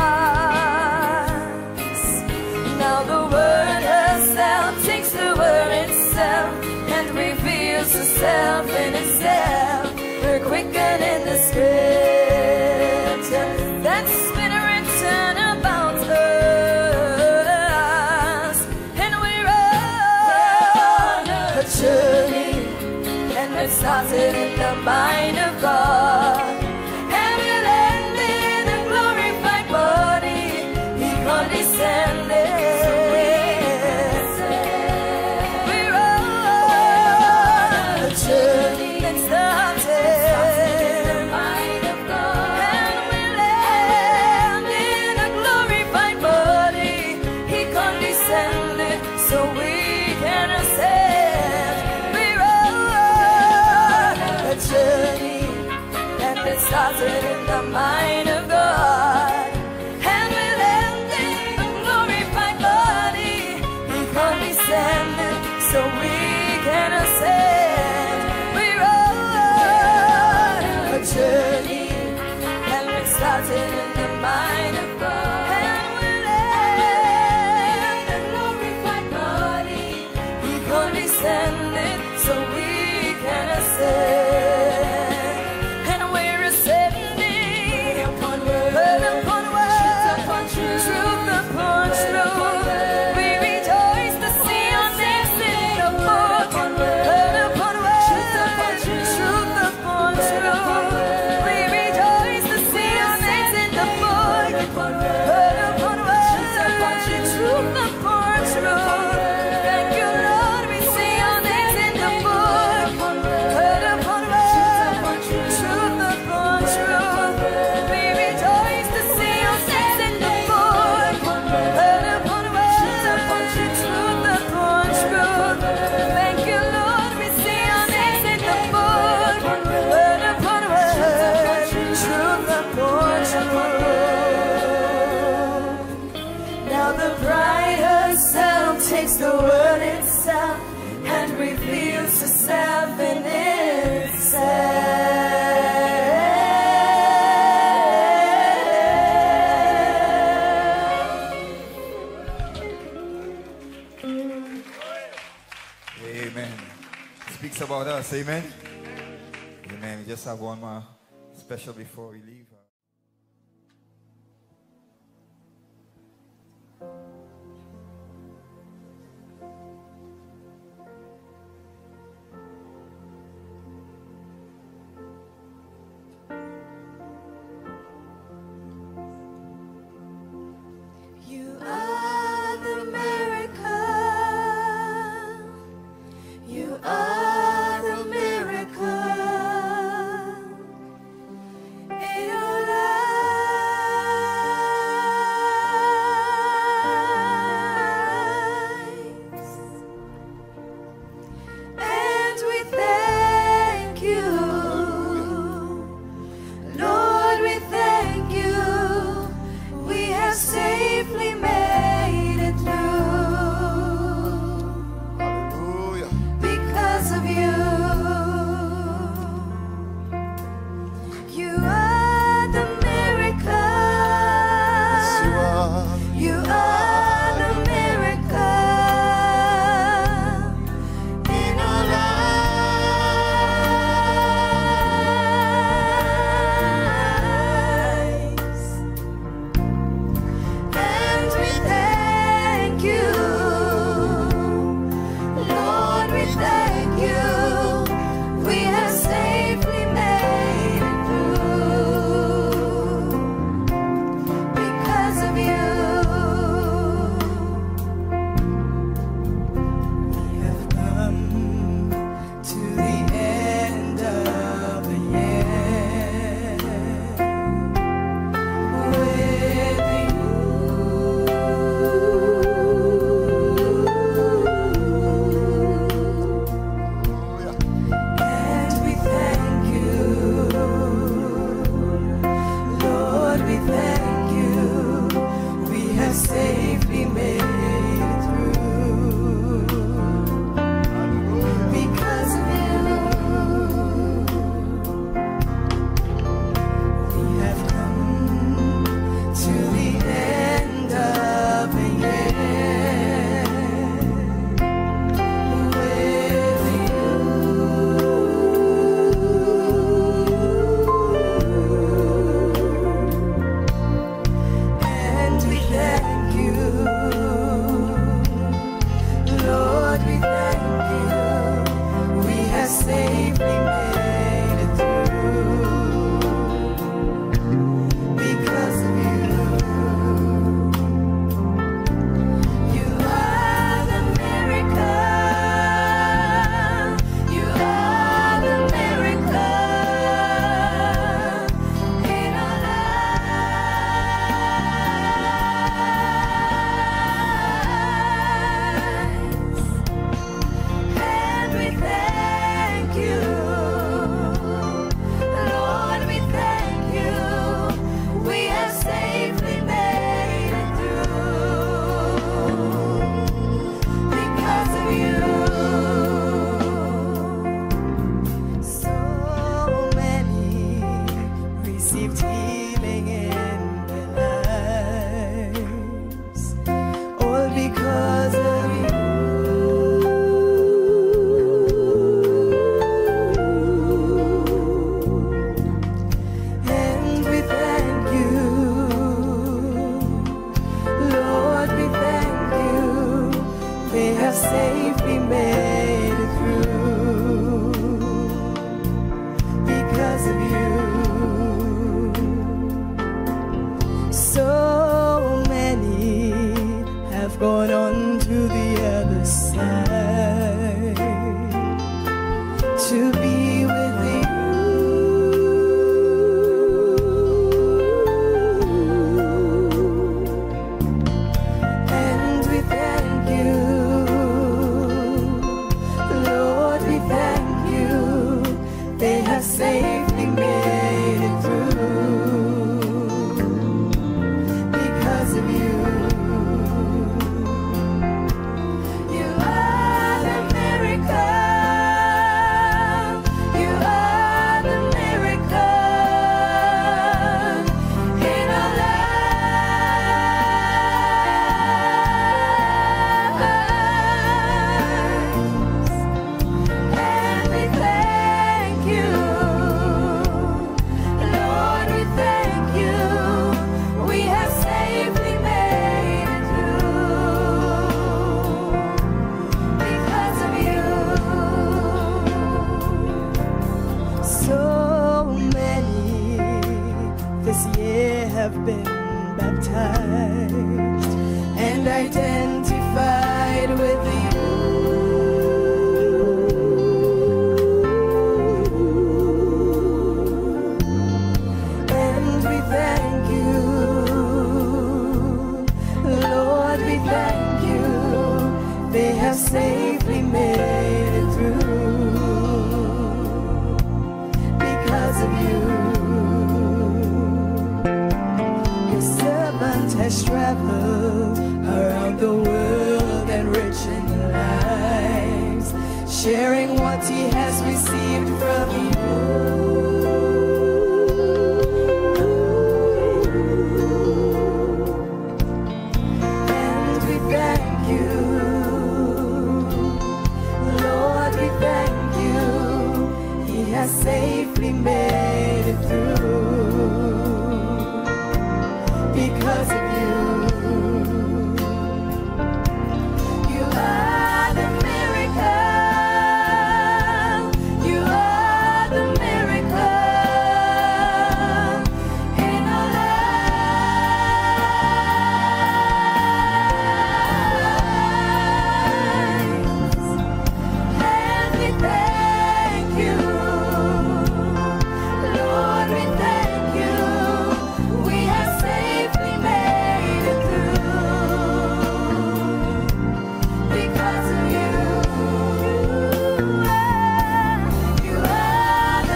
us. Now the Word herself takes the Word itself and reveals herself in itself. We're quickening the scripture that's been written about us. And we're on a journey, and it started in the mind of God, and we landed in a glorified body. He condescended. Journey that started in the mind of God. the bride herself takes the word itself and reveals herself in itself. Amen. Speaks about us, amen. Amen. We just have one more special before we leave. You are the miracle. You are the miracle in our lives, and we thank you, Lord. We thank you. We have safely made it through. Hallelujah. Because of you. You are the miracle. Yes, you are. You are the miracle in our lives. And we thank you, Lord. We thank you. We have safely made it through. Because of you. We have come to the end of the year with and we thank you, Lord. We thank you. We have safely made it through. Because of you. We have come to the end of the year with you. And we thank you, Lord. We thank you. We have safely made it through. Because of you. You are the miracle. You are the miracle in our lives. And we thank you, Lord. We thank you. We have safely made it through. Because of you. So many received healing in their lives, all because of you. And we thank you, Lord. We thank you. They have safely made it through. Because of you. So many have gone on to the other side to be with you. And we thank you, Lord. We thank you. They have safely made it through. Because of you. and identified with you. And we thank you, Lord, we thank you. They have safely made it through because of you. Your servant has traveled around the world, enriching lives, sharing what he has received from you. And we thank you, Lord, we thank you. He has safely made it through because of you. You are the miracle. You are the miracle in our lives. And we thank you, Lord, we thank you. We have safely made it through because of you. You are the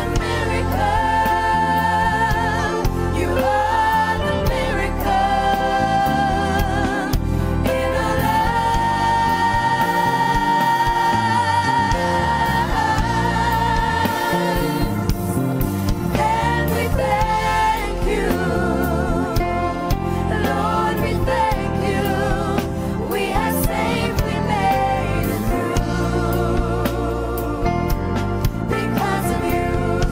miracle. You are the miracle in our lives. And we thank you, Lord, we thank you. We have safely made it through because of you.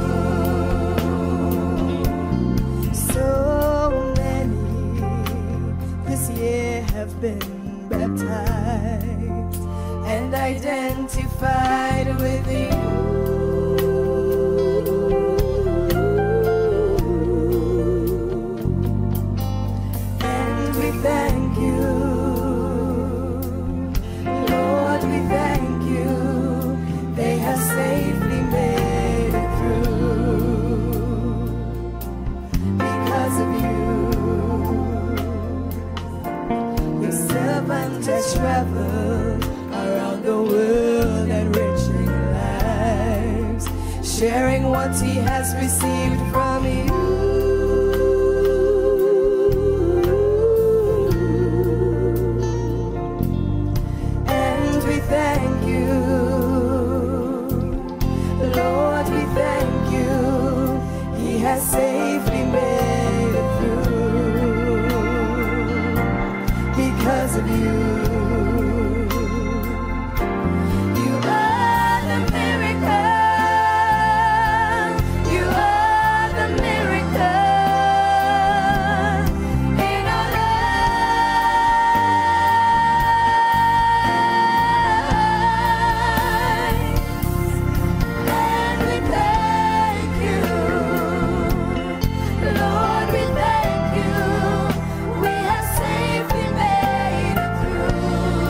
So many this year have been baptized and identified with you. And we thank you, Lord, we thank you. They have safely made it through because of you. Your servant has traveled around the world, enriching lives, sharing what he has received from you. And we thank you, Lord, we thank you. He has safely made it through because of you. You are the miracle. You are the miracle in our lives. And we thank you, Lord, we thank you. We have safely made it through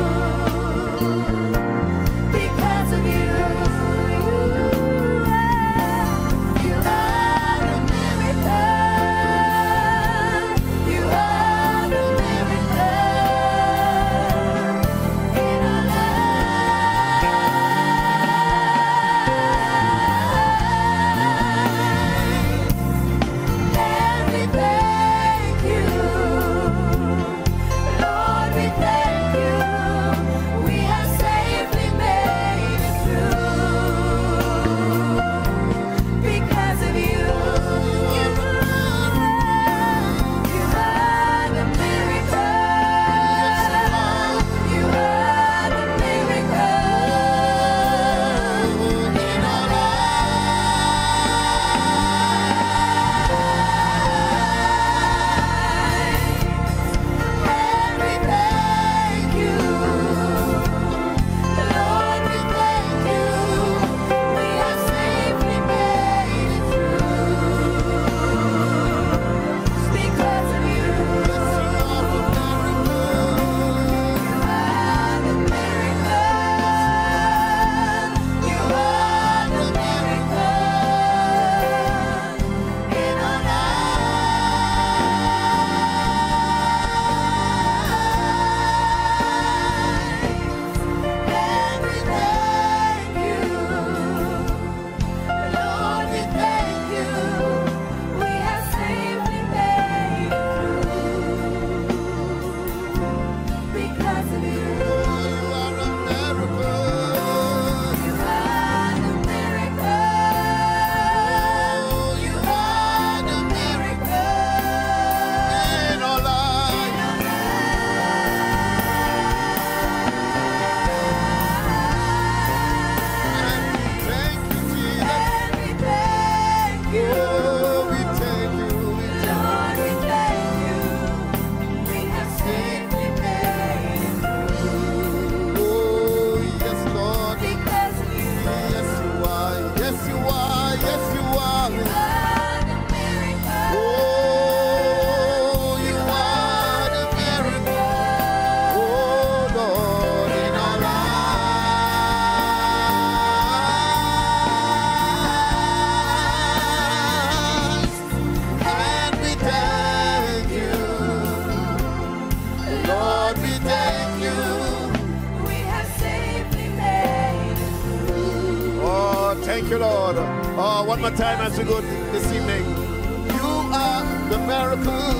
Thank you, Lord. Oh, one more time as we go this evening. You are the miracle.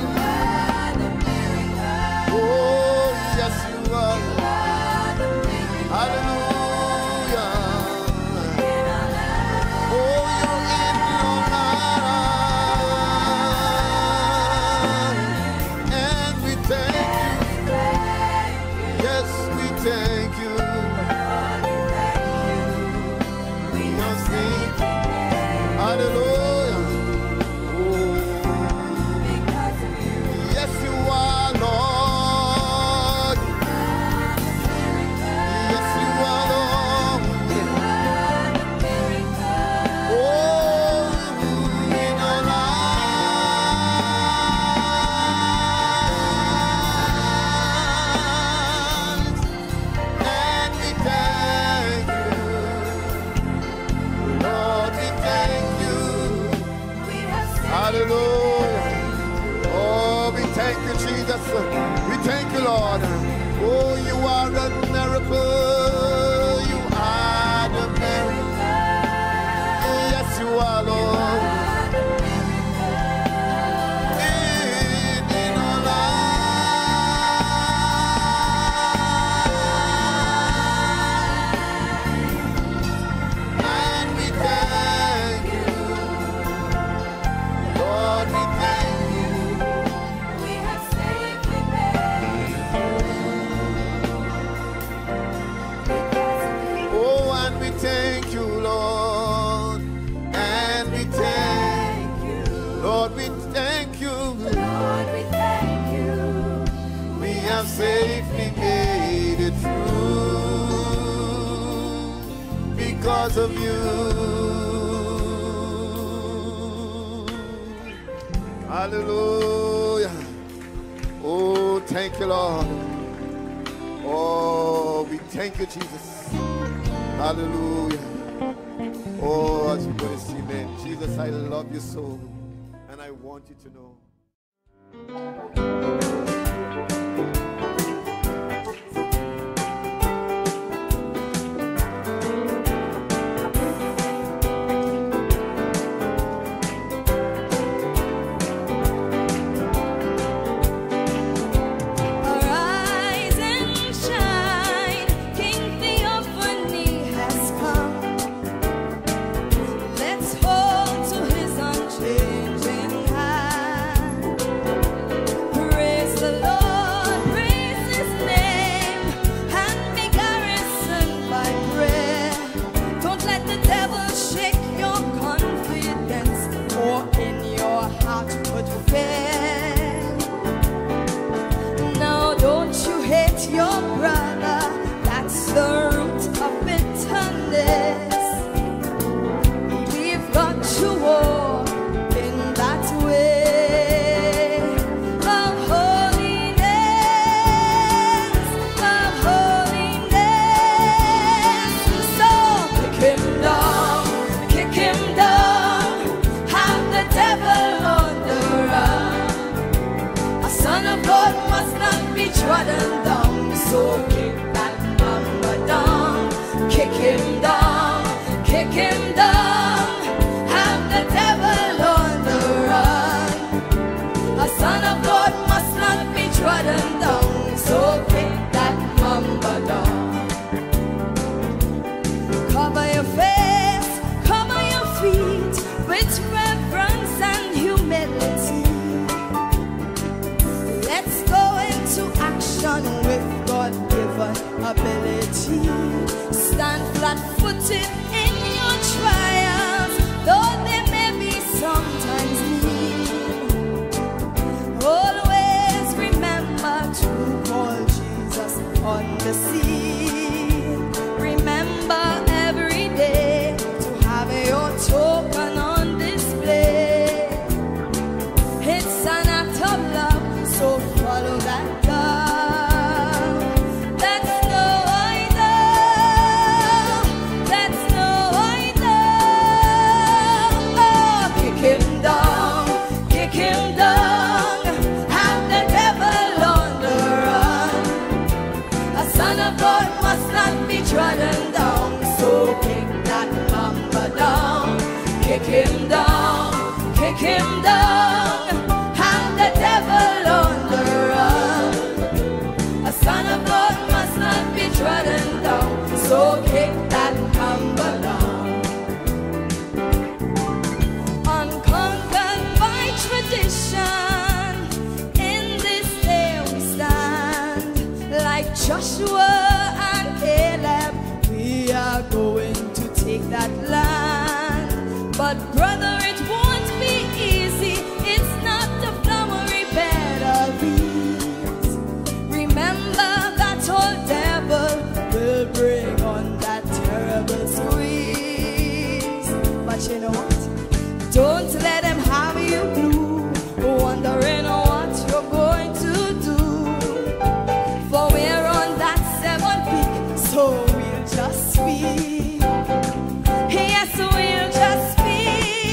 Oh, yes, you are. Hallelujah. Oh, you're in your life. And we thank you. Yes, we thank you. Hallelujah. Oh. Yes, you are, Lord. Yes, you are, Lord. Oh, in our lives. And we thank you. Lord, we thank you. Hallelujah. Oh, we thank you, Jesus. We thank you, Lord. Oh, you are a miracle. You are the miracle. Yes, you are, Lord. In, in our lives. And we thank you. Lord, we thank you. We have safely made it. Oh, and we thank you, Lord. And we thank you. Lord, we thank you. Lord, we thank you. We have safely made it through because of you. Hallelujah. Oh, thank you, Lord. Oh, we thank you, Jesus. Hallelujah. Oh, as we go this evening, Jesus, I love you so, and I want you to know. Arise and shine, King Theophany has come. Let's hold to his unchanging hand. Praise the Lord, praise his name, and be garrisoned by prayer. Don't let the devil shake your confidence, or in your heart put fear. Now don't you hate your brother, that's the root of bitterness. We've got to walk in that way of holiness, of holiness. So kick him down, kick him down, have the devil on the run. A son of God must not be trodden down. So kick that mamba down, kick him down, kick him down, have the devil on the run. A son of God must not be trodden down. So kick that mamba down. Cover your face, cover your feet with reverence and humility. Let's go into action with God-given ability. Stand flat-footed in your trials, though they may be sometimes mean. Always remember to call Jesus on the scene. Remember every day to have your token on display. It's an act of love, so follow that love. That's no idol. That's no idol. Oh, kick him down, kick him down, have the devil on the run. A son of God must not be trodden down. So kick that mamba down. him down, kick him down, hang the devil on the run. A son of God must not be trodden down, so kick that hammer down. Unconquered by tradition, in this day we stand, like Joshua and Caleb, we are going to take that land. But brother, it won't be easy, it's not the flowery bed of ease. Remember that old devil will bring on that terrible squeeze. But you know what? Don't let him have you blue, wondering what you're going to do. For we're on that seventh peak, so we'll just speak. Yes, we'll just speak.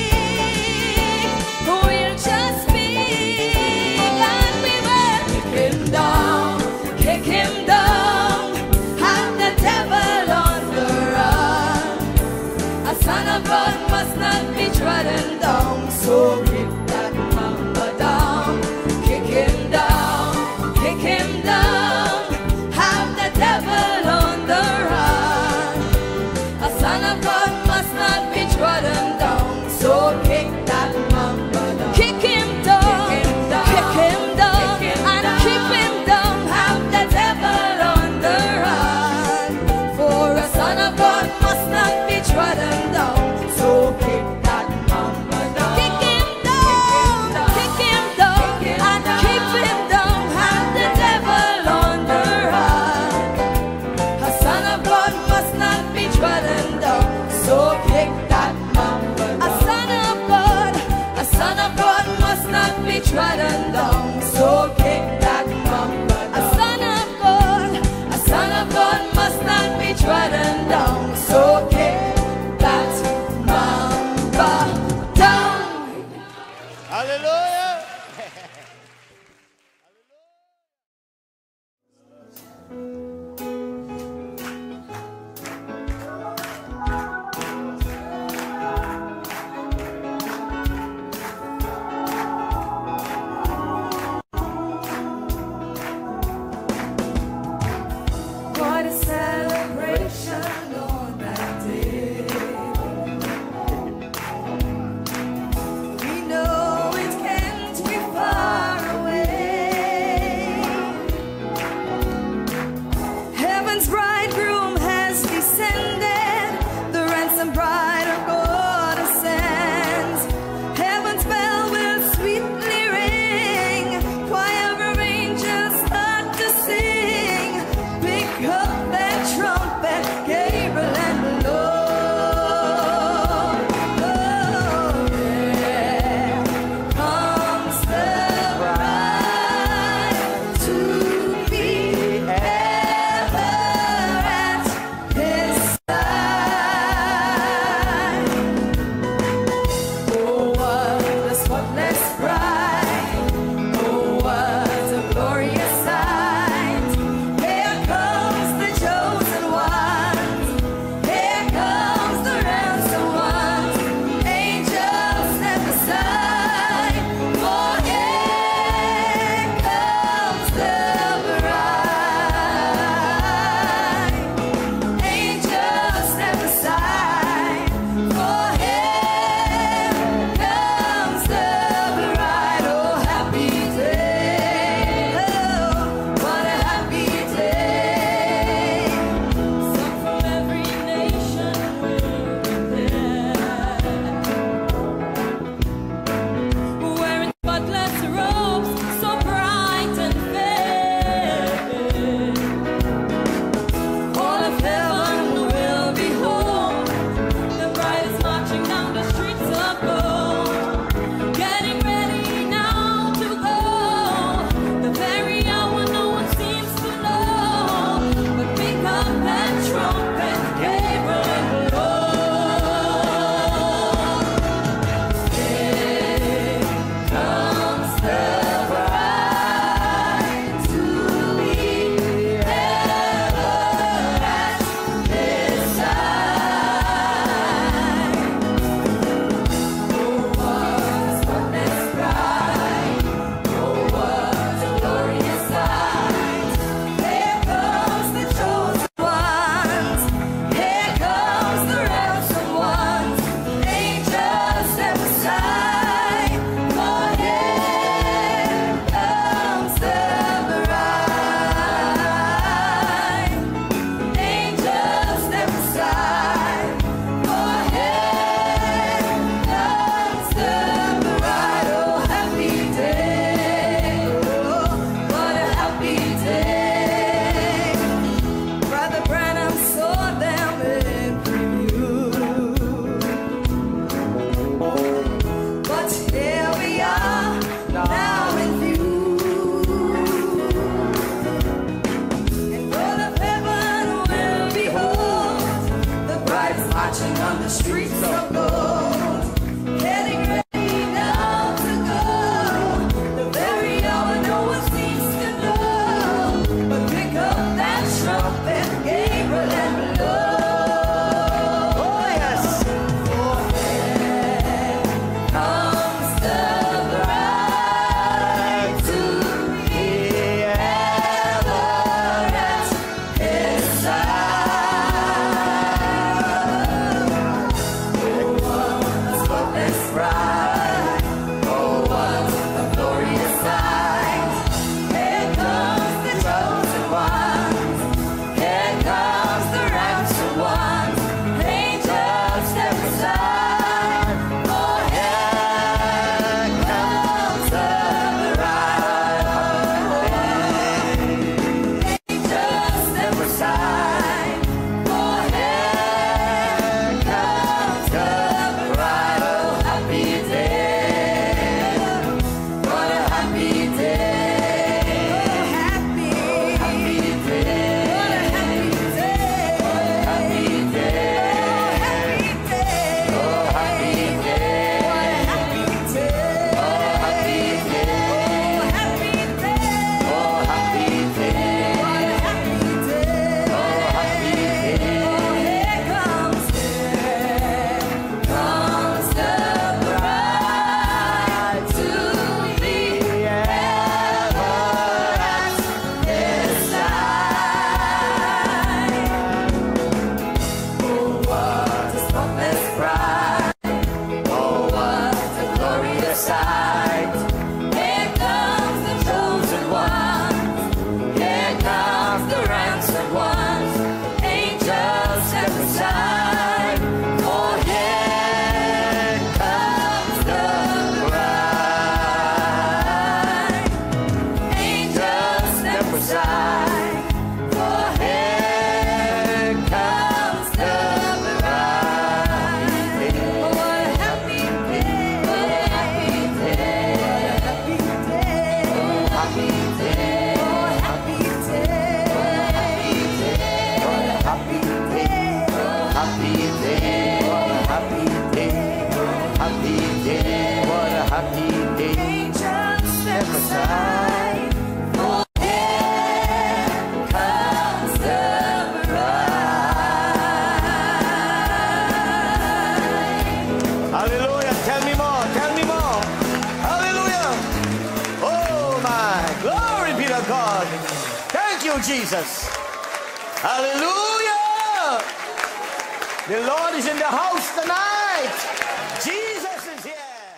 Jesus. Hallelujah. The Lord is in the house tonight. Jesus is here.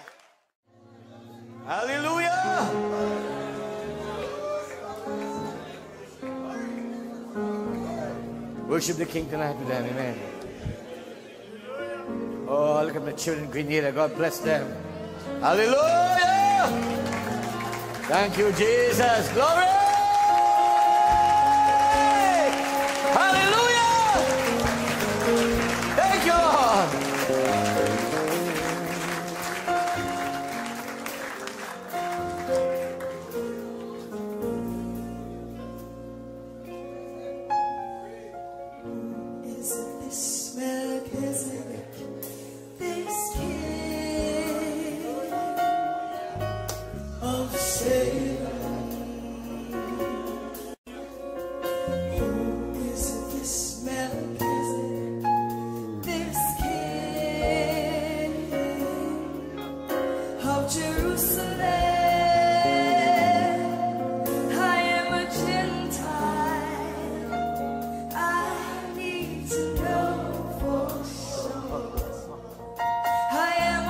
Hallelujah. Worship the King tonight with them. Amen. Oh, look at my children, Grenada. God bless them. Hallelujah. Thank you, Jesus. Glory. Hallelujah. Thank you, Lord. Isn't this Melchizedek, this king of Salem? Who is this Melchizedek, this king of Jerusalem? I am a Gentile. I need to know for sure. I am a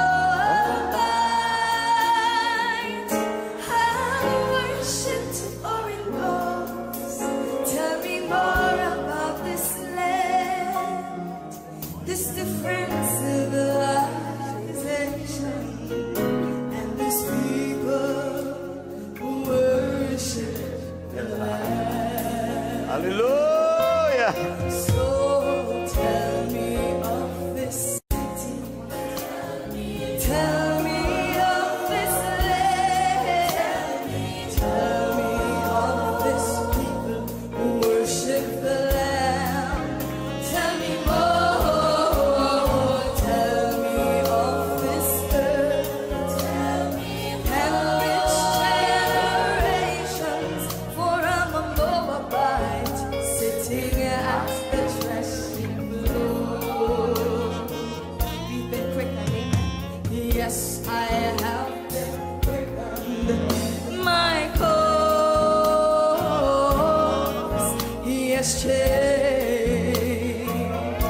Moabite. I worship foreign gods. Tell me more about this land, this different civilization, and this people who worship the land. Hallelujah. So tell me of this city. Tell me of this land. Tell me of this people who worship the Lamb. Tell me more. Tell me of this earth. Tell me and which generations. For I'm a Moabite sitting at the threshing floor. You've been quickened, amen. Yes, I have been quickened. My course, he has changed,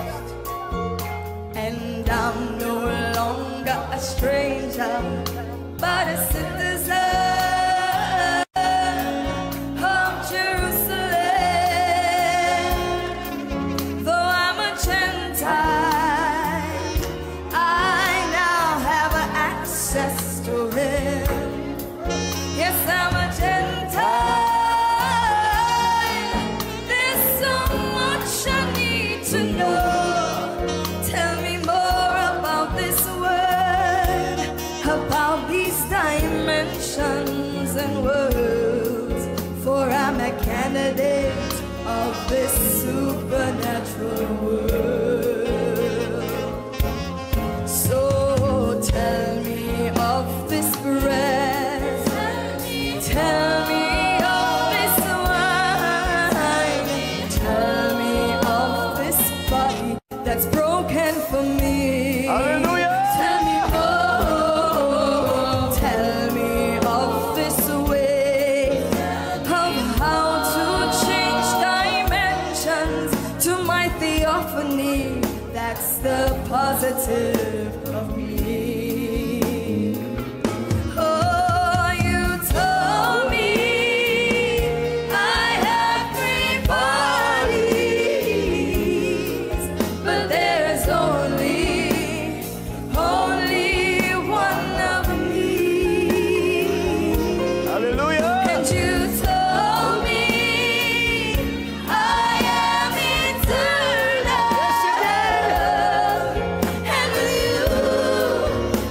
and I'm no longer a stranger, but a citizen of Jerusalem. Though I'm a Gentile, I now have access to him. Yes, I'm a Gentile. There's so much I need to know. Tell me more about this word, about these dimensions and worlds. For I'm a candidate of this supernatural world. So tell me of this breath. Tell me of this wine. Tell me of this body that's broken for me. Hallelujah. Tell me more. Tell me of this way of how to change dimensions to my theophany. That's the positive of me. Oh, you told me I have three bodies, but there's only, only one of me. Hallelujah. And you told me I am eternal. And you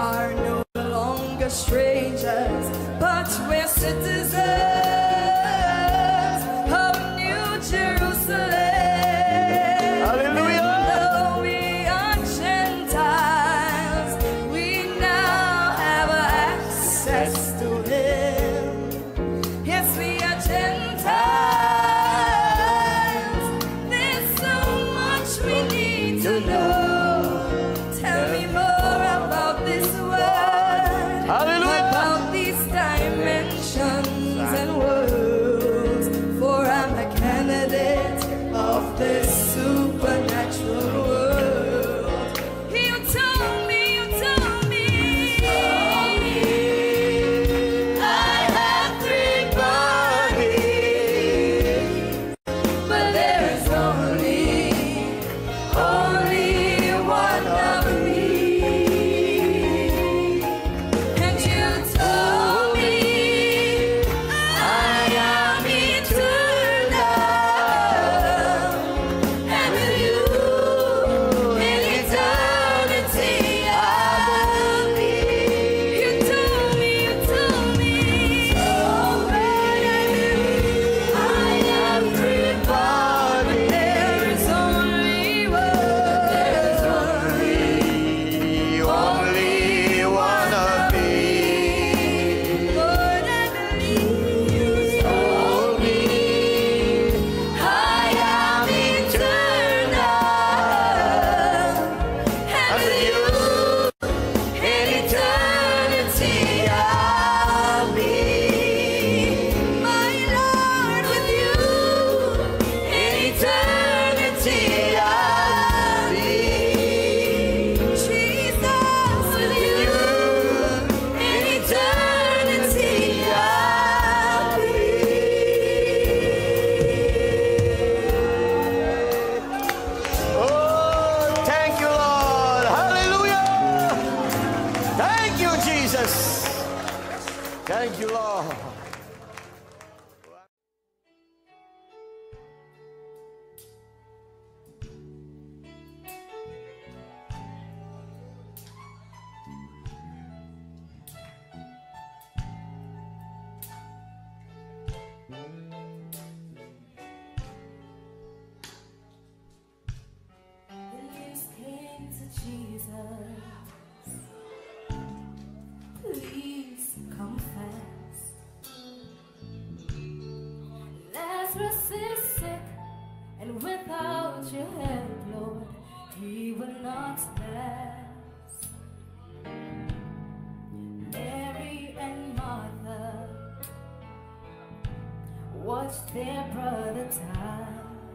are no longer strangers, but we're citizens of New Jerusalem. Hallelujah. Though we are Gentiles, we now have access to Him. Yes, we are Gentiles. There's so much we need to know. Tell me more about this word, Hallelujah. about these dimensions and worlds, for I'm a candidate of this supernatural world. You told me, you told me, I have three bodies, but there is only, only one of me. And you told me I am eternal, and with you in eternity I'll be. You told me, you told me, I am free, but there is only one. There is only, only one of me. Lord, I believe you told me I am eternal, and with you in eternity I'll be. My Lord, with you in eternity I'll be. Jesus, with you in eternity I'll be. Oh, thank you, Lord. Hallelujah. Thank you, Jesus. Thank you, Lord. The news came to Jesus. Please come fast. Lazarus is sick, and without your help, Lord, he will not last. Mary and Martha watched their brother die.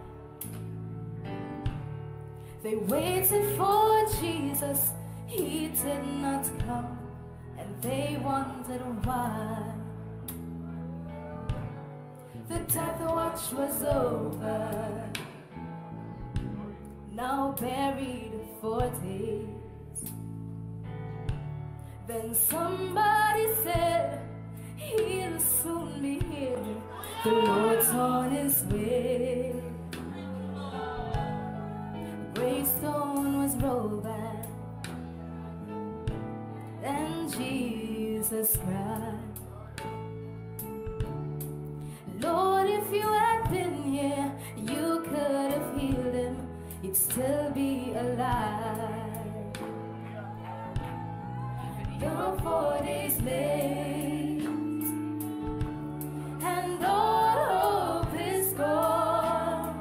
They waited for Jesus, he did not come, and they wondered why. The death watch was over, now buried for days. Then somebody said, he'll soon be here, the Lord's on his way. Gravestone was rolled back, and Jesus cried, Lord, if you had been here, you could have healed him, he'd still be alive. You're four days late, and all hope is gone.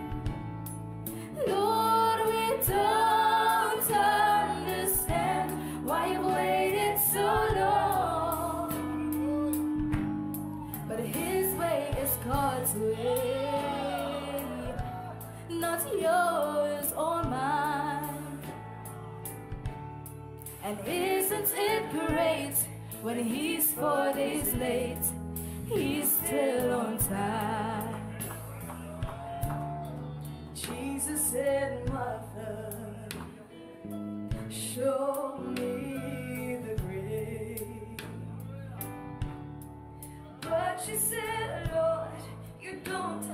Lord, we don't understand why you waited so long, but his way is God's way, not yours or mine. And isn't it great when he's four days late, he's still on time. Jesus said, Martha, show me the grave. But she said, Lord, you don't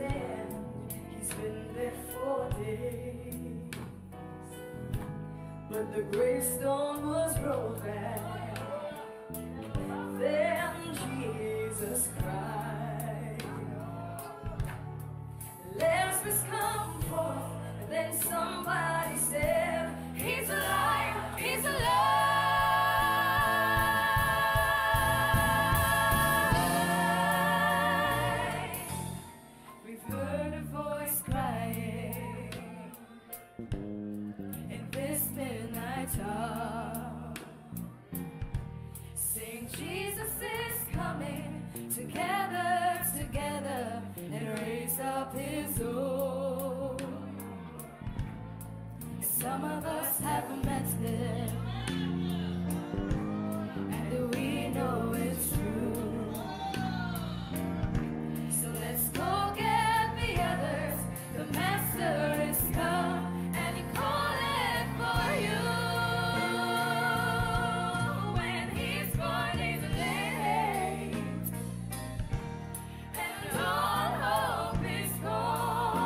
understand, he's been there for days. but the gravestone was rolled back. Then Jesus cried, Lazarus, come forth. And then somebody said, he's alive, he's alive. We've heard a voice crying in this midnight hour, saying Jesus is coming to gather together and raise up his own. Some of us haven't met him, and we know it's true. So let's go get the others. The master is come, and he calling for you. When he's gone, he's late, and all hope is gone.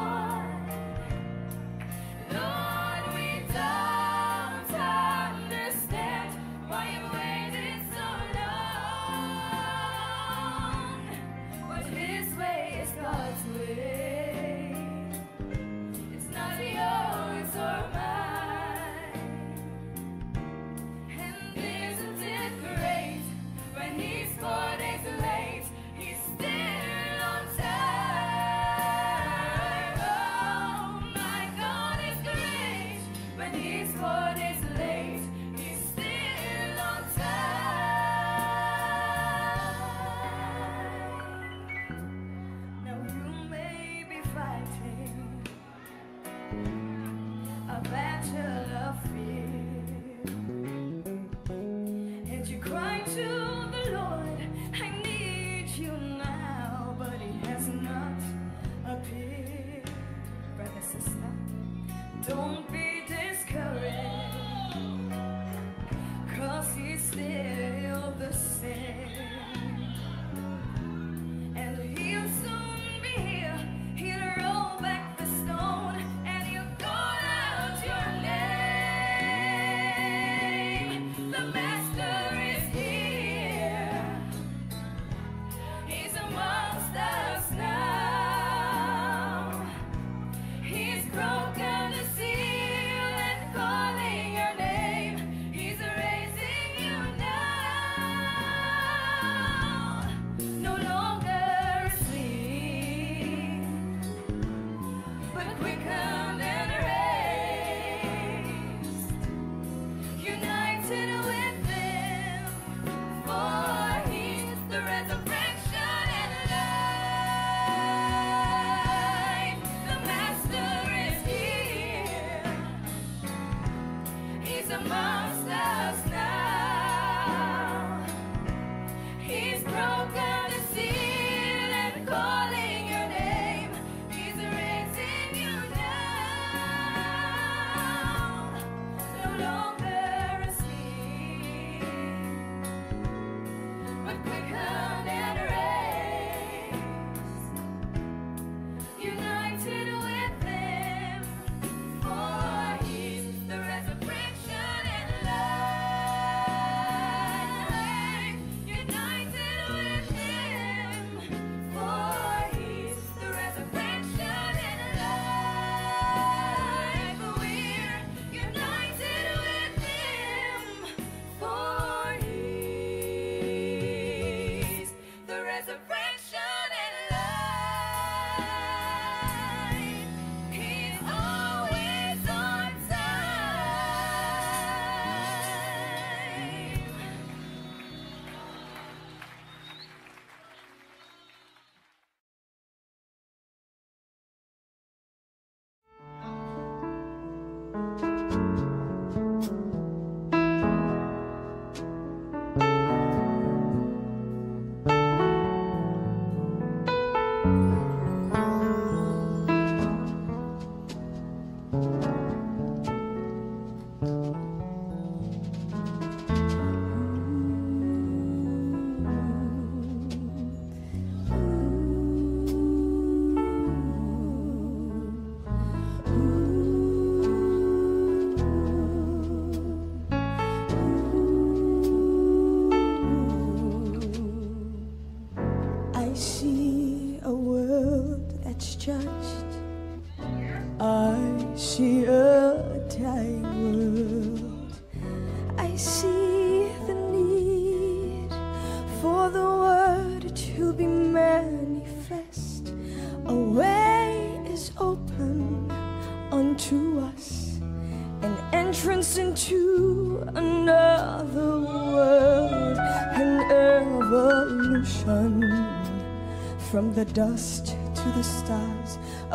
ocean, from the dust to the stars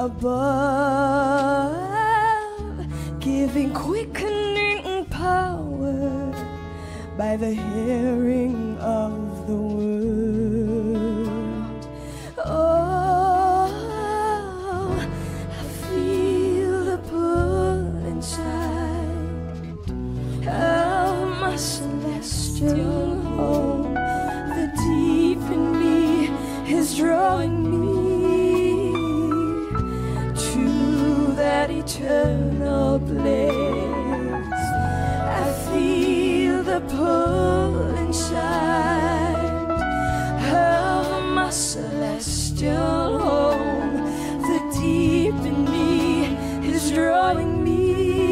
above, giving quickening power by the hearing of the word. Oh, I feel the pull inside of my celestial home. The deep in me is drawing me to that eternal place. I feel the pull inside of my celestial home. The deep in me is drawing me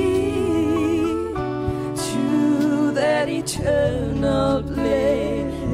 to that eternal place.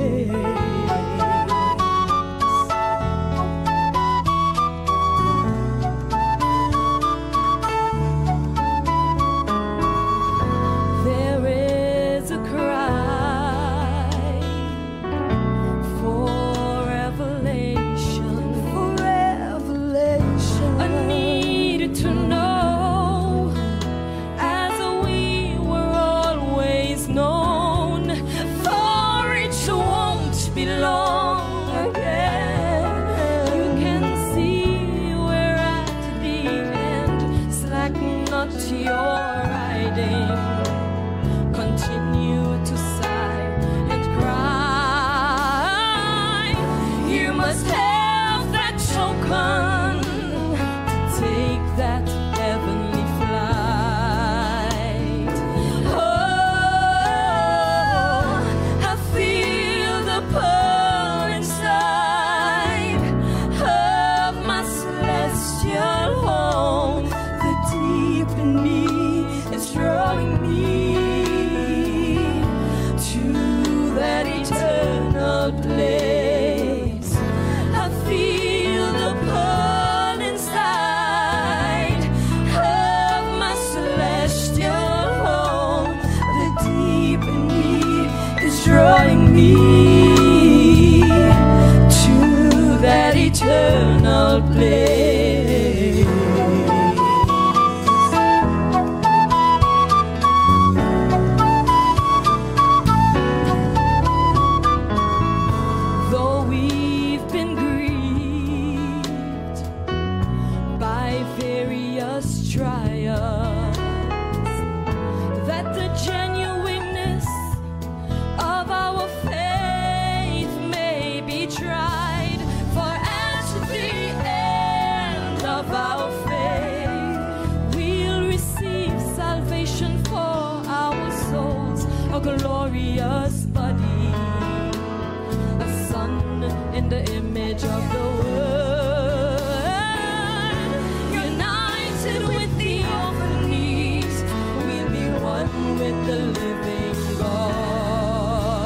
Drawing me to that eternal place. Though we've been grieved by various trials, that the genuineness of our faith may be tried, for at the end of our faith we'll receive salvation for our souls, a glorious body, a son in the image of the Word, united with the overknees, we'll be one with the living God.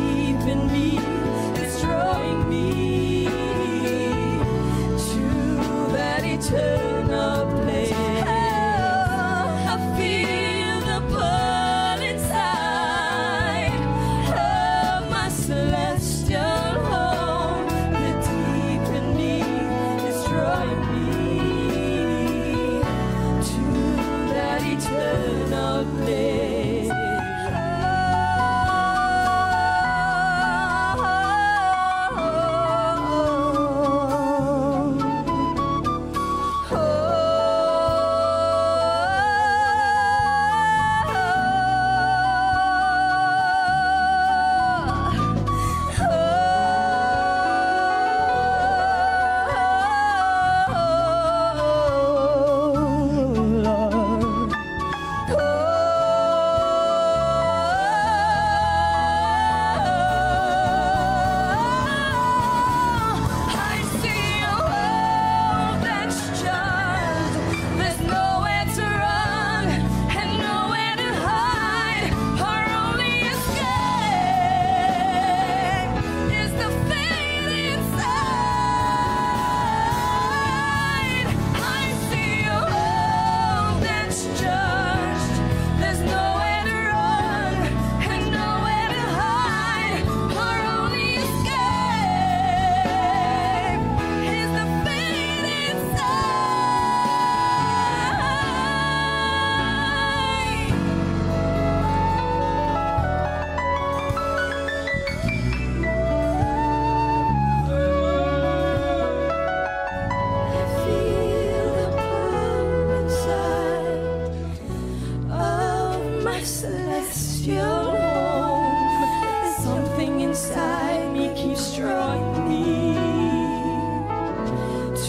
To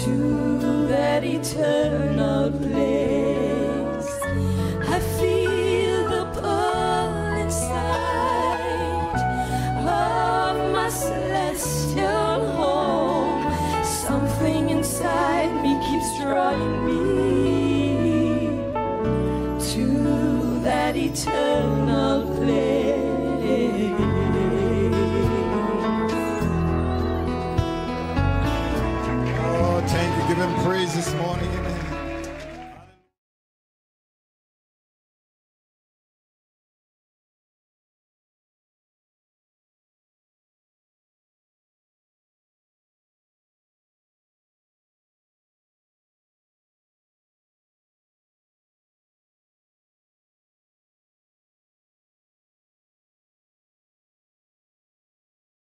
to that eternal place. I feel the pull inside of my celestial home. Something inside me keeps drawing me to that eternal